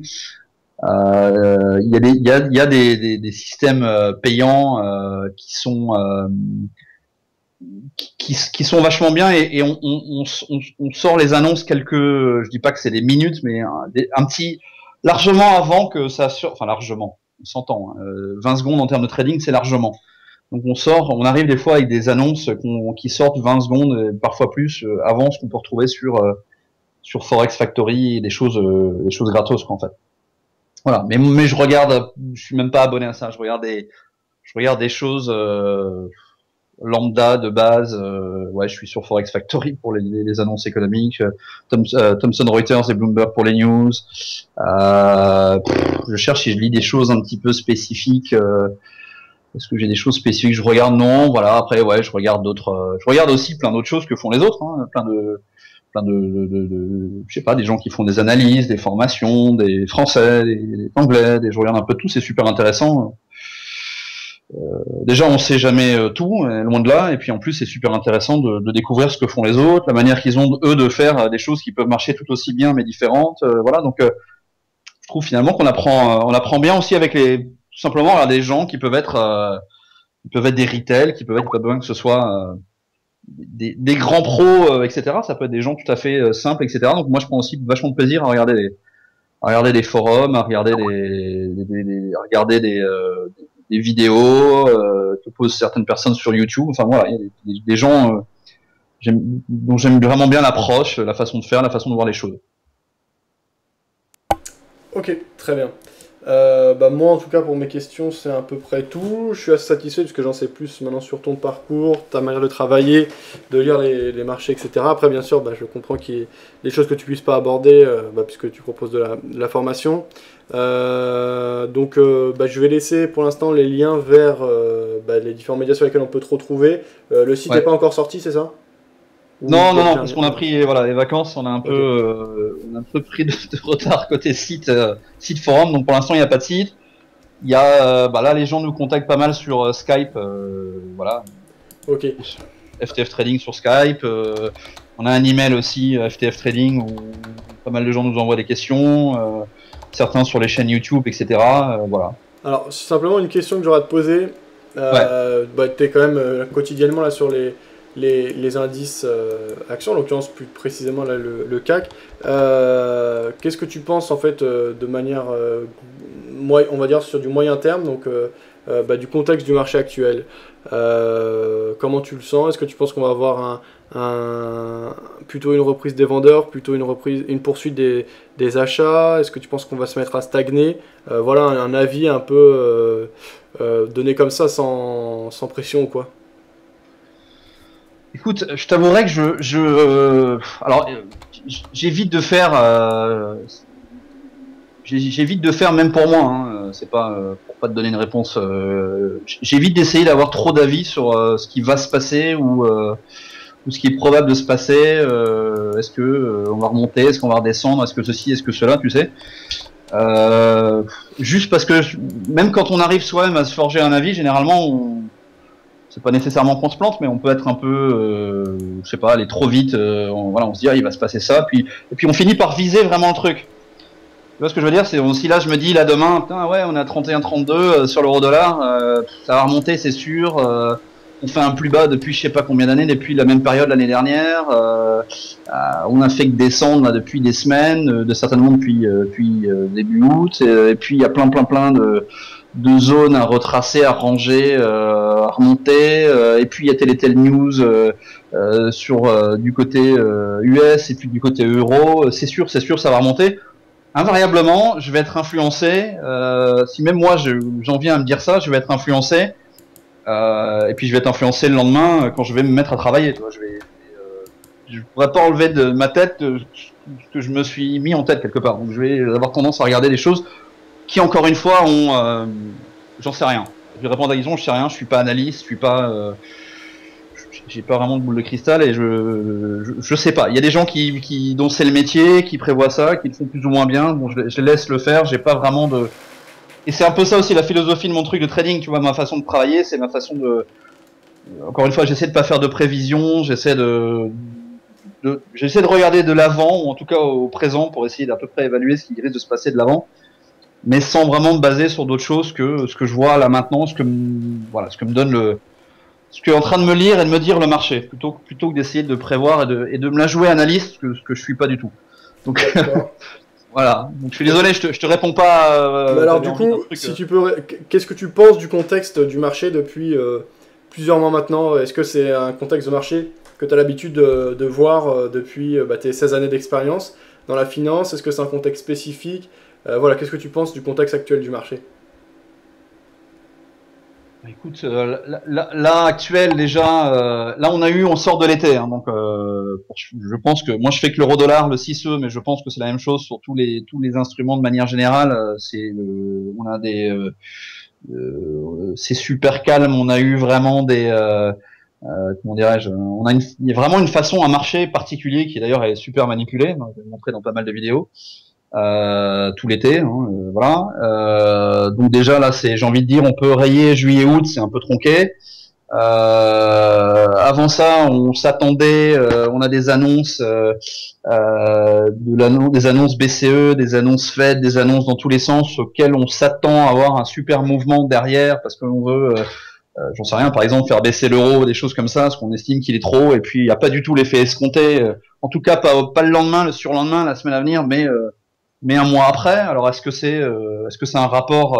S1: Il y a des systèmes payants qui sont vachement bien et on sort les annonces je dis pas que c'est des minutes, mais un petit largement avant que ça enfin largement, on s'entend, hein, 20 secondes en termes de trading, c'est largement. Donc on arrive des fois avec des annonces qui sortent 20 secondes, parfois plus, avant ce qu'on peut retrouver sur Forex Factory et des choses gratos, quoi, en fait. Voilà. Mais je suis même pas abonné à ça. Je regarde des choses lambda de base. Ouais, je suis sur Forex Factory pour les annonces économiques, Thomson Reuters et Bloomberg pour les news. Je cherche si je lis des choses un petit peu spécifiques. Est-ce que j'ai des choses spécifiques? Je regarde, non. Voilà. Après, ouais, je regarde d'autres. Je regarde aussi plein d'autres choses que font les autres. Hein, plein de, je sais pas, des gens qui font des analyses, des formations, des Français, des Anglais. Je regarde un peu tout. C'est super intéressant. Déjà, on sait jamais tout, loin de là, et puis en plus, c'est super intéressant de découvrir ce que font les autres, la manière qu'ils ont eux de faire des choses qui peuvent marcher tout aussi bien mais différentes. Voilà, donc je trouve finalement on apprend bien aussi avec tout simplement des gens qui peuvent être des retail, qui peuvent être pas besoin que ce soit des grands pros, etc. Ça peut être des gens tout à fait simples, etc. Donc moi, je prends aussi vachement de plaisir à regarder des forums, à regarder à regarder des vidéos que posent certaines personnes sur YouTube. Enfin voilà, il y a des gens dont j'aime vraiment bien l'approche, la façon de faire, la façon de voir les choses.
S2: Ok, très bien. Moi, en tout cas, pour mes questions, c'est à peu près tout. Je suis assez satisfait puisque j'en sais plus maintenant sur ton parcours, ta manière de travailler, de lire les marchés, etc. Après, bien sûr, je comprends qu'il y ait des choses que tu puisses pas aborder puisque tu proposes de la formation. Je vais laisser pour l'instant les liens vers les différents médias sur lesquels on peut te retrouver. Le site n'est
S1: Ouais.
S2: pas encore sorti, c'est ça?
S1: Non, non, non, parce qu'on a pris les vacances,
S2: Ok.
S1: on a un peu pris de retard côté site forum, donc pour l'instant il n'y a pas de site. Il y a là les gens nous contactent pas mal sur Skype, voilà,
S2: Ok.
S1: FTF Trading sur Skype. On a un email aussi FTF Trading où pas mal de gens nous envoient des questions, certains sur les chaînes YouTube, etc. Voilà.
S2: Alors, simplement une question que j'aurais à te poser.
S1: Ouais,
S2: Tu es quand même quotidiennement là sur les indices actions, en l'occurrence plus précisément là, le CAC. Qu'est-ce que tu penses en fait de manière, on va dire sur du moyen terme, donc du contexte du marché actuel? Comment tu le sens? Est-ce que tu penses qu'on va avoir plutôt une reprise des vendeurs, plutôt une poursuite des achats? Est-ce que tu penses qu'on va se mettre à stagner? Voilà un avis un peu donné comme ça sans pression ou quoi.
S1: écoute, je t'avouerai que alors j'évite de faire j'évite de faire même pour moi, hein, c'est pas pour pas te donner une réponse. J'évite d'essayer d'avoir trop d'avis sur ce qui va se passer ou ce qui est probable de se passer. Est-ce que on va remonter, est-ce qu'on va redescendre, est-ce que ceci, est-ce que cela, tu sais. Euh, Juste parce que même quand on arrive soi-même à se forger un avis, généralement, c'est pas nécessairement qu'on se plante, mais on peut être un peu, je sais pas, aller trop vite. On se dit il va se passer ça, et puis on finit par viser vraiment le truc. Tu vois ce que je veux dire? C'est si là je me dis là demain, putain ouais, on est à 31,32 sur l'euro-dollar, ça va remonter, c'est sûr. On fait un plus bas depuis je sais pas combien d'années, depuis la même période l'année dernière. On a fait que descendre là, depuis des semaines, certainement depuis début août. Et puis il y a plein de zones à retracer, à ranger, à remonter. Et puis il y a telle news sur du côté US et puis du côté euro. C'est sûr, ça va remonter invariablement, je vais être influencé. Si même moi, j'en viens à me dire ça, je vais être influencé. Et puis je vais être influencé le lendemain quand je vais me mettre à travailler. Tu vois, je pourrais pas enlever de ma tête ce que je me suis mis en tête quelque part. Donc je vais avoir tendance à regarder des choses qui, encore une fois, j'en sais rien. Je vais répondre à la question, je sais rien, je suis pas analyste, je suis pas, j'ai pas vraiment de boule de cristal et je sais pas. Il y a des gens dont c'est le métier, qui prévoient ça, qui le font plus ou moins bien. Bon, je les laisse le faire. J'ai pas vraiment de. Et c'est un peu ça aussi la philosophie de mon truc de trading. Tu vois, ma façon de travailler, c'est ma façon de. Encore une fois, j'essaie de pas faire de prévisions. J'essaie de regarder de l'avant ou en tout cas au présent pour essayer d'à peu près évaluer ce qui risque de se passer de l'avant, mais sans vraiment me baser sur d'autres choses que ce que je vois là maintenant, voilà, ce que me donne ce que est en train de me lire et de me dire le marché, plutôt que d'essayer de prévoir et de me la jouer analyste, ce que je suis pas du tout. Donc
S2: D'accord.
S1: voilà. Donc je suis
S2: Ok.
S1: désolé, je te réponds pas.
S2: Mais alors
S1: T'avais
S2: du
S1: envie d'un
S2: coup,
S1: truc.
S2: si tu peux, qu'est-ce que tu penses du contexte du marché depuis plusieurs mois maintenant? Est-ce que c'est un contexte de marché que tu as l'habitude de voir depuis tes 16 années d'expérience dans la finance? Est-ce que c'est un contexte spécifique? Voilà, qu'est-ce que tu penses du contexte actuel du marché?
S1: Écoute, là actuel déjà, là on sort de l'été, hein, donc je pense que moi je fais que l'euro-dollar, le 6E, mais je pense que c'est la même chose sur tous les instruments de manière générale. On a c'est super calme. On a eu vraiment comment dirais-je, il y a vraiment une façon, un marché particulier qui d'ailleurs est super manipulé. Je vais le montrer dans pas mal de vidéos tout l'été. Hein, voilà. Donc déjà là, j'ai envie de dire, on peut rayer juillet-août, c'est un peu tronqué. Avant ça, on s'attendait, on a des annonces, des annonces BCE, des annonces Fed, des annonces dans tous les sens auxquelles on s'attend à avoir un super mouvement derrière parce qu'on veut, j'en sais rien, par exemple faire baisser l'euro, des choses comme ça, parce qu'on estime qu'il est trop, et puis il n'y a pas du tout l'effet escompté. En tout cas, pas le lendemain, le surlendemain, la semaine à venir, mais un mois après. Alors est-ce que c'est un rapport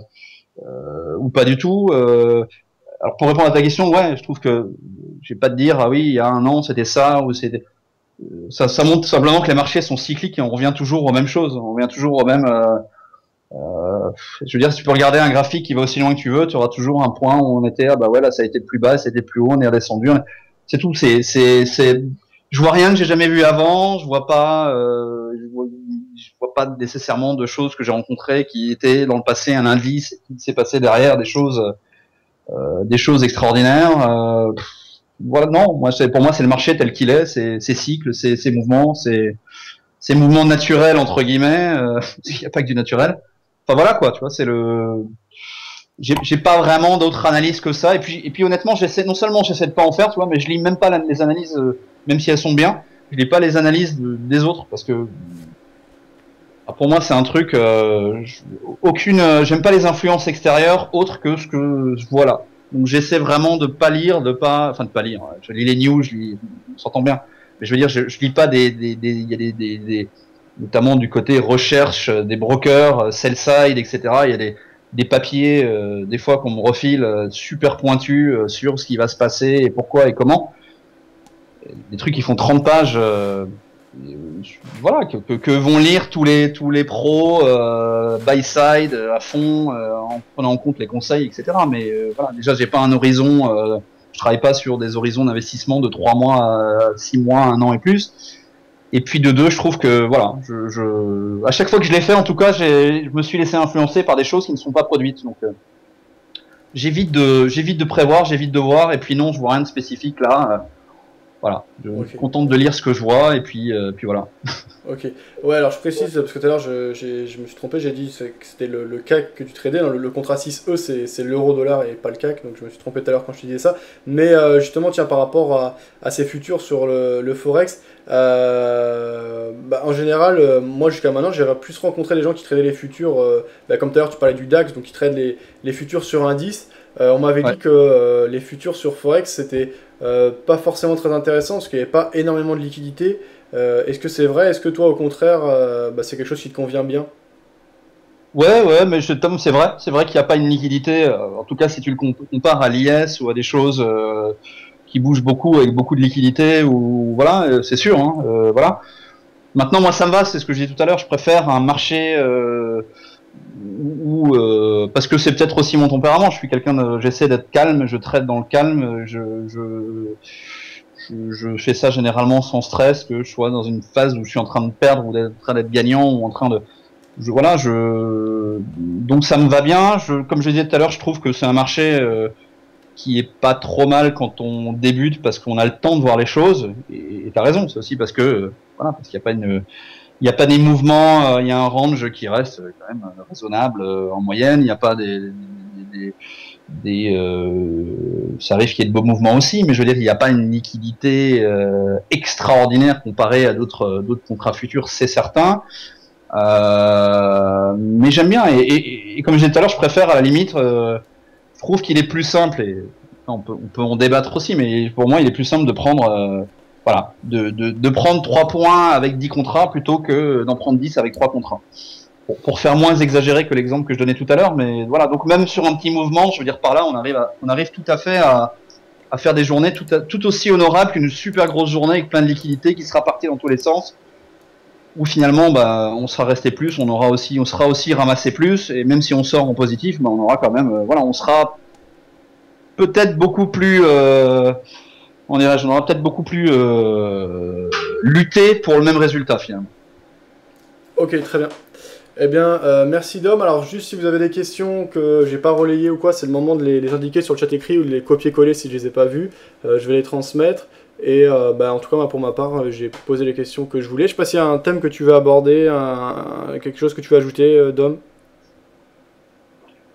S1: ou pas du tout? Alors pour répondre à ta question, ouais, je trouve que je vais pas te dire ah oui, il y a un an c'était ça ou c'était ça montre simplement que les marchés sont cycliques et on revient toujours aux mêmes choses, on revient toujours aux mêmes. Je veux dire, si tu peux regarder un graphique qui va aussi loin que tu veux, tu auras toujours un point où on était ah bah ouais là ça a été plus bas, c'était plus haut, on est redescendu. C'est tout. Je vois rien que j'ai jamais vu avant. Je vois pas. Je vois pas nécessairement de choses que j'ai rencontrées qui étaient dans le passé un indice et qui s'est passé derrière des choses extraordinaires. Voilà, non, pour moi, c'est le marché tel qu'il est, ses cycles, ses mouvements, ses mouvements naturels entre guillemets. Il n'y a pas que du naturel. Enfin voilà quoi, tu vois, j'ai pas vraiment d'autres analyses que ça. Et puis honnêtement, non seulement j'essaie de pas en faire, tu vois, mais je lis même pas les analyses, même si elles sont bien, je lis pas les analyses des autres parce que pour moi, c'est un truc. J'aime pas les influences extérieures autres que ce que je vois là. Donc j'essaie vraiment de pas lire, de pas lire. Je lis les news, on s'entend bien. Mais je veux dire, je lis pas il y a notamment du côté recherche des brokers, sell side, etc. Il y a des papiers, des fois qu'on me refile super pointus sur ce qui va se passer et pourquoi et comment. Des trucs qui font 30 pages. Voilà que vont lire tous les pros buy side à fond en prenant en compte les conseils, etc. Mais voilà, déjà j'ai pas un horizon, je travaille pas sur des horizons d'investissement de 3 mois, 6 mois, 1 an et plus. Et puis de deux, je trouve que voilà, à chaque fois que je l'ai fait, en tout cas, je me suis laissé influencer par des choses qui ne sont pas produites. Donc j'évite de prévoir, j'évite de voir. Et puis non, je vois rien de spécifique là. Voilà, je suis contente de lire ce que je vois et puis voilà.
S2: Ok. Ouais, alors je précise, parce que tout à l'heure je me suis trompé, j'ai dit que c'était le CAC que tu tradais. Le contrat 6E, c'est l'euro-dollar et pas le CAC, donc je me suis trompé tout à l'heure quand je te disais ça. Mais justement, tiens, par rapport à ces futurs sur le Forex, en général, moi jusqu'à maintenant, j'ai plus rencontré des gens qui tradaient les futurs, comme tout à l'heure tu parlais du DAX, donc qui tradent les futurs sur indice. On m'avait dit que les futurs sur Forex, c'était pas forcément très intéressant parce qu'il n'y avait pas énormément de liquidité. Est-ce que c'est vrai? Est-ce que toi, au contraire, c'est quelque chose qui te convient bien?
S1: Ouais, mais Tom, c'est vrai qu'il n'y a pas une liquidité. En tout cas, si tu le compares à l'IS ou à des choses qui bougent beaucoup avec beaucoup de liquidité, ou voilà, c'est sûr. Hein, voilà. Maintenant, moi, ça me va. C'est ce que je disais tout à l'heure. Je préfère un marché où parce que c'est peut-être aussi mon tempérament. Je suis j'essaie d'être calme. Je trade dans le calme. Je fais ça généralement sans stress, que je sois dans une phase où je suis en train de perdre ou en train d'être gagnant ou en train de donc ça me va bien. Comme je disais tout à l'heure, je trouve que c'est un marché qui est pas trop mal quand on débute parce qu'on a le temps de voir les choses. Et t'as raison, c'est aussi parce que voilà, parce qu'il y a pas des mouvements, il y a un range qui reste quand même raisonnable en moyenne. Il n'y a pas ça arrive qu'il y ait de beaux mouvements aussi, mais je veux dire, il n'y a pas une liquidité extraordinaire comparée à d'autres contrats futurs, c'est certain. Mais j'aime bien et comme je disais tout à l'heure, je préfère à la limite. Je trouve qu'il est plus simple et on peut en débattre aussi, mais pour moi, il est plus simple de prendre voilà, de prendre 3 points avec 10 contrats plutôt que d'en prendre 10 avec 3 contrats. Pour faire moins exagéré que l'exemple que je donnais tout à l'heure, mais voilà. Donc même sur un petit mouvement, je veux dire par là, on arrive tout à fait à faire des journées tout aussi honorables qu'une super grosse journée avec plein de liquidités qui sera partie dans tous les sens. Où finalement on sera resté plus, on sera aussi ramassé plus, et même si on sort en positif, on aura quand même voilà, on sera peut-être beaucoup plus on aura peut-être beaucoup plus lutté pour le même résultat finalement.
S2: Ok, très bien. Eh bien, merci Dom. Alors, juste si vous avez des questions que j'ai pas relayées ou quoi, c'est le moment de les indiquer sur le chat écrit ou de les copier-coller si je les ai pas vues. Je vais les transmettre. Et en tout cas, pour ma part, j'ai posé les questions que je voulais. Je sais pas s'il y a un thème que tu veux aborder, quelque chose que tu veux ajouter, Dom.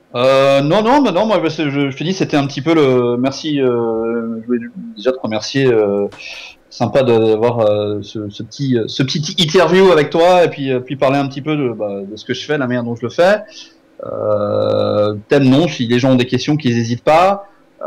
S1: Non, non, bah non, moi, je te dis, c'était un petit peu le. Merci. Je voulais déjà te remercier. Sympa d'avoir ce petit interview avec toi et puis parler un petit peu de ce que je fais, la manière dont je le fais. Thème non, si les gens ont des questions, qu'ils n'hésitent pas.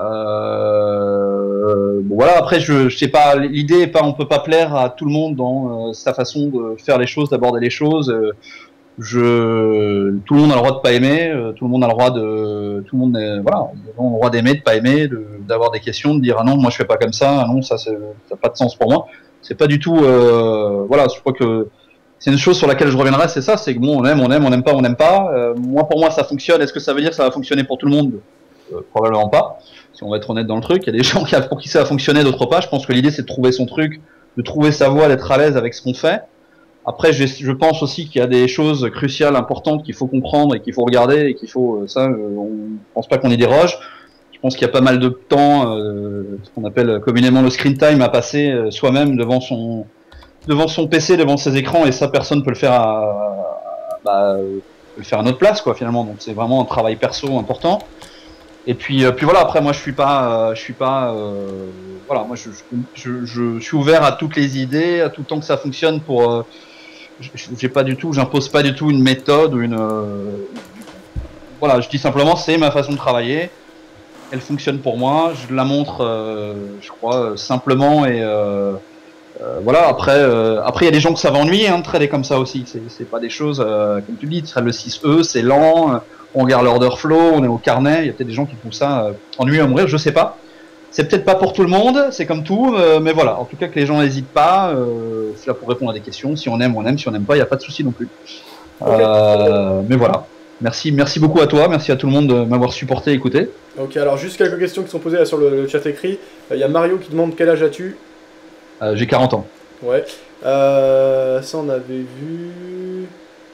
S1: Bon, voilà. Après, je sais pas. L'idée est pas, on peut pas plaire à tout le monde dans sa façon de faire les choses, d'aborder les choses. Tout le monde a le droit de pas aimer, tout le monde a le droit tout le monde, voilà, ils ont le droit d'aimer, de pas aimer, d'avoir des questions, de dire ah non, moi je fais pas comme ça, ah non, ça n'a pas de sens pour moi. C'est pas du tout, voilà, je crois que c'est une chose sur laquelle je reviendrai, c'est ça, c'est que bon, on n'aime pas, on n'aime pas. Moi, pour moi, ça fonctionne. Est-ce que ça veut dire que ça va fonctionner pour tout le monde? Probablement pas. Si on va être honnête dans le truc, il y a des gens pour qui ça va fonctionner, d'autres pas. Je pense que l'idée c'est de trouver son truc, de trouver sa voie, d'être à l'aise avec ce qu'on fait. Après, je pense aussi qu'il y a des choses cruciales, importantes qu'il faut comprendre et qu'il faut regarder et qu'il faut on pense pas qu'on y déroge. Je pense qu'il y a pas mal de temps, ce qu'on appelle communément le screen time, à passer soi-même devant son PC, devant ses écrans, et ça, personne peut le faire peut le faire à notre place, quoi, finalement. Donc, c'est vraiment un travail perso important. Et puis voilà. Après, moi, je suis pas, voilà, moi, je suis ouvert à toutes les idées, à tout le temps que ça fonctionne pour j'ai pas du tout, j'impose pas du tout une méthode ou voilà, je dis simplement c'est ma façon de travailler, elle fonctionne pour moi, je la montre, je crois simplement voilà. Après il y a des gens que ça va ennuyer de trader comme ça aussi, c'est pas des choses comme tu dis, le 6E c'est lent, on regarde l'order flow, on est au carnet, il y a peut-être des gens qui font ça ennuyeux à mourir, je sais pas. C'est peut-être pas pour tout le monde, c'est comme tout, mais voilà. En tout cas, que les gens n'hésitent pas. C'est là pour répondre à des questions. Si on aime, on aime. Si on n'aime pas, il n'y a pas de souci non plus.
S2: Ok.
S1: Mais voilà. Merci beaucoup à toi. Merci à tout le monde de m'avoir supporté, écouté.
S2: Ok, alors juste quelques questions qui sont posées là sur le chat écrit. Il y a Mario qui demande quel âge as-tu?
S1: J'ai 40 ans.
S2: Ouais. Ça, on avait vu.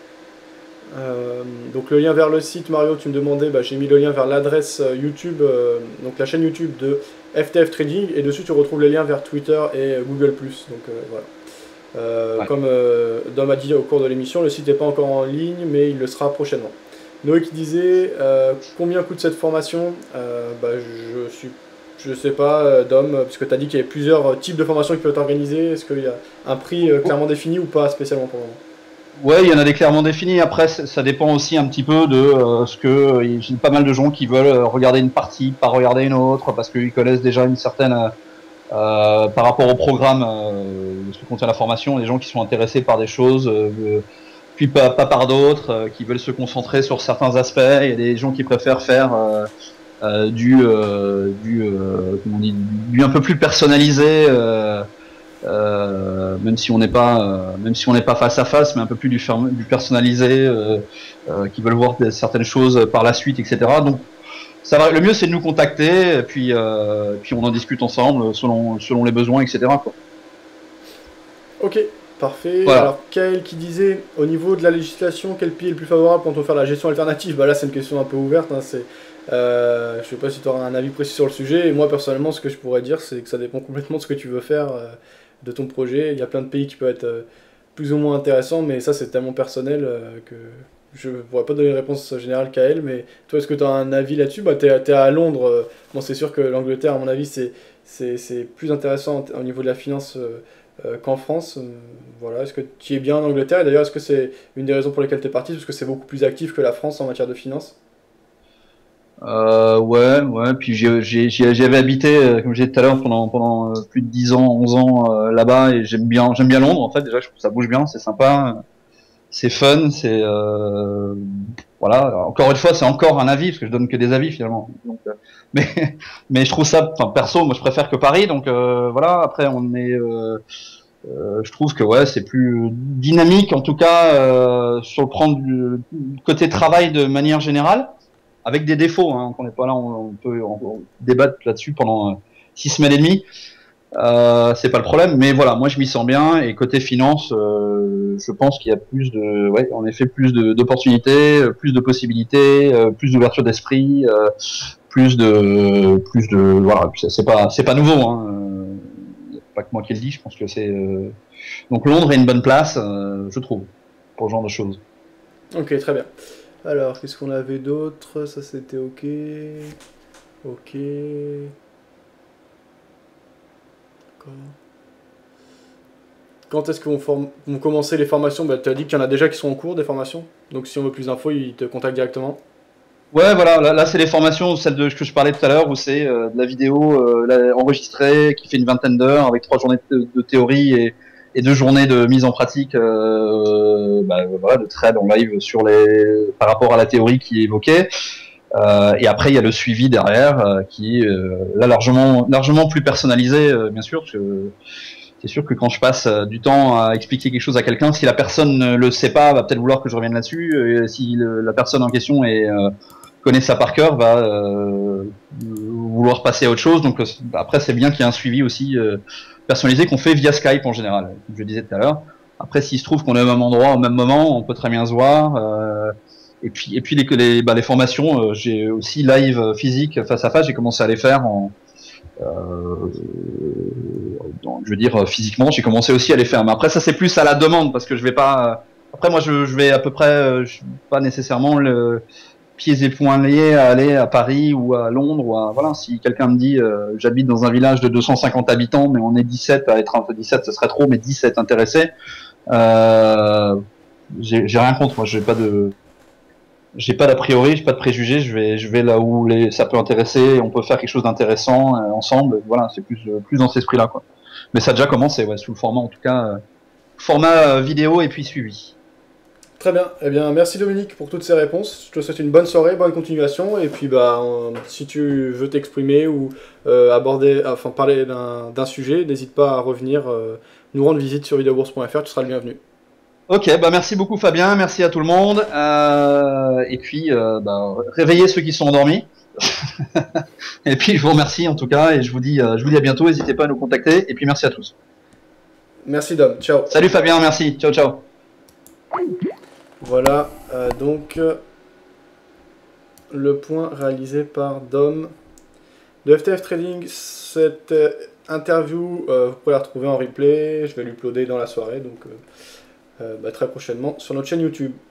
S2: Donc le lien vers le site, Mario, tu me demandais, j'ai mis le lien vers l'adresse YouTube, donc la chaîne YouTube de FTF Trading, et dessus tu retrouves les liens vers Twitter et Google+. Donc voilà.
S1: Ouais.
S2: Comme Dom a dit au cours de l'émission, le site n'est pas encore en ligne, mais il le sera prochainement. Noé qui disait combien coûte cette formation? Je sais pas, Dom, puisque tu as dit qu'il y avait plusieurs types de formations qui peuvent être organisées. Est-ce qu'il y a un prix clairement défini ou pas spécialement pour le moment?
S1: Ouais, il y en a des clairement définis. Après, ça dépend aussi un petit peu de ce que. Il y a pas mal de gens qui veulent regarder une partie, pas regarder une autre, parce qu'ils connaissent déjà une certaine. Par rapport au programme, ce que contient la formation, les gens qui sont intéressés par des choses, puis pas par d'autres, qui veulent se concentrer sur certains aspects. Il y a des gens qui préfèrent faire comment on dit, du un peu plus personnalisé. Même si on n'est pas face à face, mais un peu plus du personnalisé, qui veulent voir certaines choses par la suite, etc. Donc ça va, le mieux c'est de nous contacter, et puis on en discute ensemble selon les besoins, etc., quoi.
S2: Ok, parfait.
S1: Voilà.
S2: Alors, Kael qui disait, au niveau de la législation, quel pays est le plus favorable quand on veut faire la gestion alternative? Bah là, c'est une question un peu ouverte. Je sais pas si tu auras un avis précis sur le sujet. Et moi, personnellement, ce que je pourrais dire, c'est que ça dépend complètement de ce que tu veux faire, de ton projet. Il y a plein de pays qui peuvent être plus ou moins intéressants, mais ça, c'est tellement personnel que je pourrais pas donner une réponse générale, Kael. Mais toi, est-ce que tu as un avis là-dessus? Bah, t'es à Londres. Bon, c'est sûr que l'Angleterre, à mon avis, c'est plus intéressant au niveau de la finance. Qu'en France. Voilà. Est-ce que tu es bien en Angleterre? Et d'ailleurs, est-ce que c'est une des raisons pour lesquelles tu es parti? Parce que c'est beaucoup plus actif que la France en matière de finance.
S1: Ouais. Puis j'y avais habité, comme je disais tout à l'heure, pendant plus de 10 ans, 11 ans là-bas, et j'aime bien Londres. En fait, déjà, je trouve que ça bouge bien, c'est sympa, c'est fun, voilà. Encore une fois, c'est encore un avis parce que je donne que des avis finalement. Donc, mais mais je trouve ça, enfin perso, moi je préfère que Paris. Donc voilà. Après, je trouve que ouais, c'est plus dynamique en tout cas sur le plan du côté travail de manière générale, avec des défauts. Hein, on n'est pas là, on peut débattre là-dessus pendant 6 semaines et demie. C'est pas le problème, mais voilà, moi je m'y sens bien, et côté finance, je pense qu'il y a ouais, en effet, d'opportunités, plus de possibilités, plus d'ouverture d'esprit, voilà, c'est pas nouveau, hein. Pas que moi qui le dis, je pense que donc Londres est une bonne place, je trouve, pour ce genre de choses.
S2: Ok, très bien. Alors, qu'est-ce qu'on avait d'autre? Ça, c'était ok. Ok. D'accord. Quand est-ce que vont commencer les formations? Bah, tu as dit qu'il y en a déjà qui sont en cours, des formations. Donc, si on veut plus d'infos, ils te contactent directement.
S1: Ouais, voilà, là c'est les formations, celle que je parlais tout à l'heure, où c'est de la vidéo enregistrée qui fait une vingtaine d'heures avec 3 journées de théorie et 2 journées de mise en pratique voilà, de trade en live par rapport à la théorie qui est évoquée. Et après, il y a le suivi derrière qui est là largement plus personnalisé, bien sûr, parce que c'est sûr que quand je passe du temps à expliquer quelque chose à quelqu'un, si la personne ne le sait pas, va peut-être vouloir que je revienne là-dessus. Et si la personne en question connaît ça par cœur, va vouloir passer à autre chose. Donc après, c'est bien qu'il y ait un suivi aussi personnalisé qu'on fait via Skype en général, comme je le disais tout à l'heure. Après, s'il se trouve qu'on est au même endroit, au même moment, on peut très bien se voir. Et puis les formations, j'ai aussi live physique face à face. J'ai commencé à les faire je veux dire physiquement, j'ai commencé aussi à les faire. Mais après, ça c'est plus à la demande parce que je vais pas. Après, moi, je vais à peu près, je suis pas nécessairement le pieds et poings liés à aller à Paris ou à Londres ou à voilà. Si quelqu'un me dit, j'habite dans un village de 250 habitants, mais on est 17 à être un peu 17, ce serait trop, mais 17 intéressés. Euh, j'ai rien contre. Moi, j'ai pas d'a priori, j'ai pas de préjugés. Je vais là où ça peut intéresser. On peut faire quelque chose d'intéressant ensemble. Voilà, c'est plus dans cet esprit-là, quoi. Mais ça a déjà commencé, ouais, sous le format, en tout cas, format vidéo et puis suivi.
S2: Très bien. Eh bien, merci Dominique pour toutes ces réponses. Je te souhaite une bonne soirée, bonne continuation. Et puis, bah, si tu veux t'exprimer ou parler d'un sujet, n'hésite pas à revenir nous rendre visite sur videobourse.fr. Tu seras le bienvenu.
S1: Ok, bah merci beaucoup Fabien, merci à tout le monde. Et puis, réveillez ceux qui sont endormis. Et puis, je vous remercie en tout cas et je vous dis à bientôt. N'hésitez pas à nous contacter. Et puis, merci à tous.
S2: Merci Dom. Ciao.
S1: Salut Fabien, merci. Ciao, ciao.
S2: Voilà, donc le point réalisé par Dom de FTF Trading. Cette interview, vous pourrez la retrouver en replay. Je vais l'uploader dans la soirée, donc très prochainement sur notre chaîne YouTube.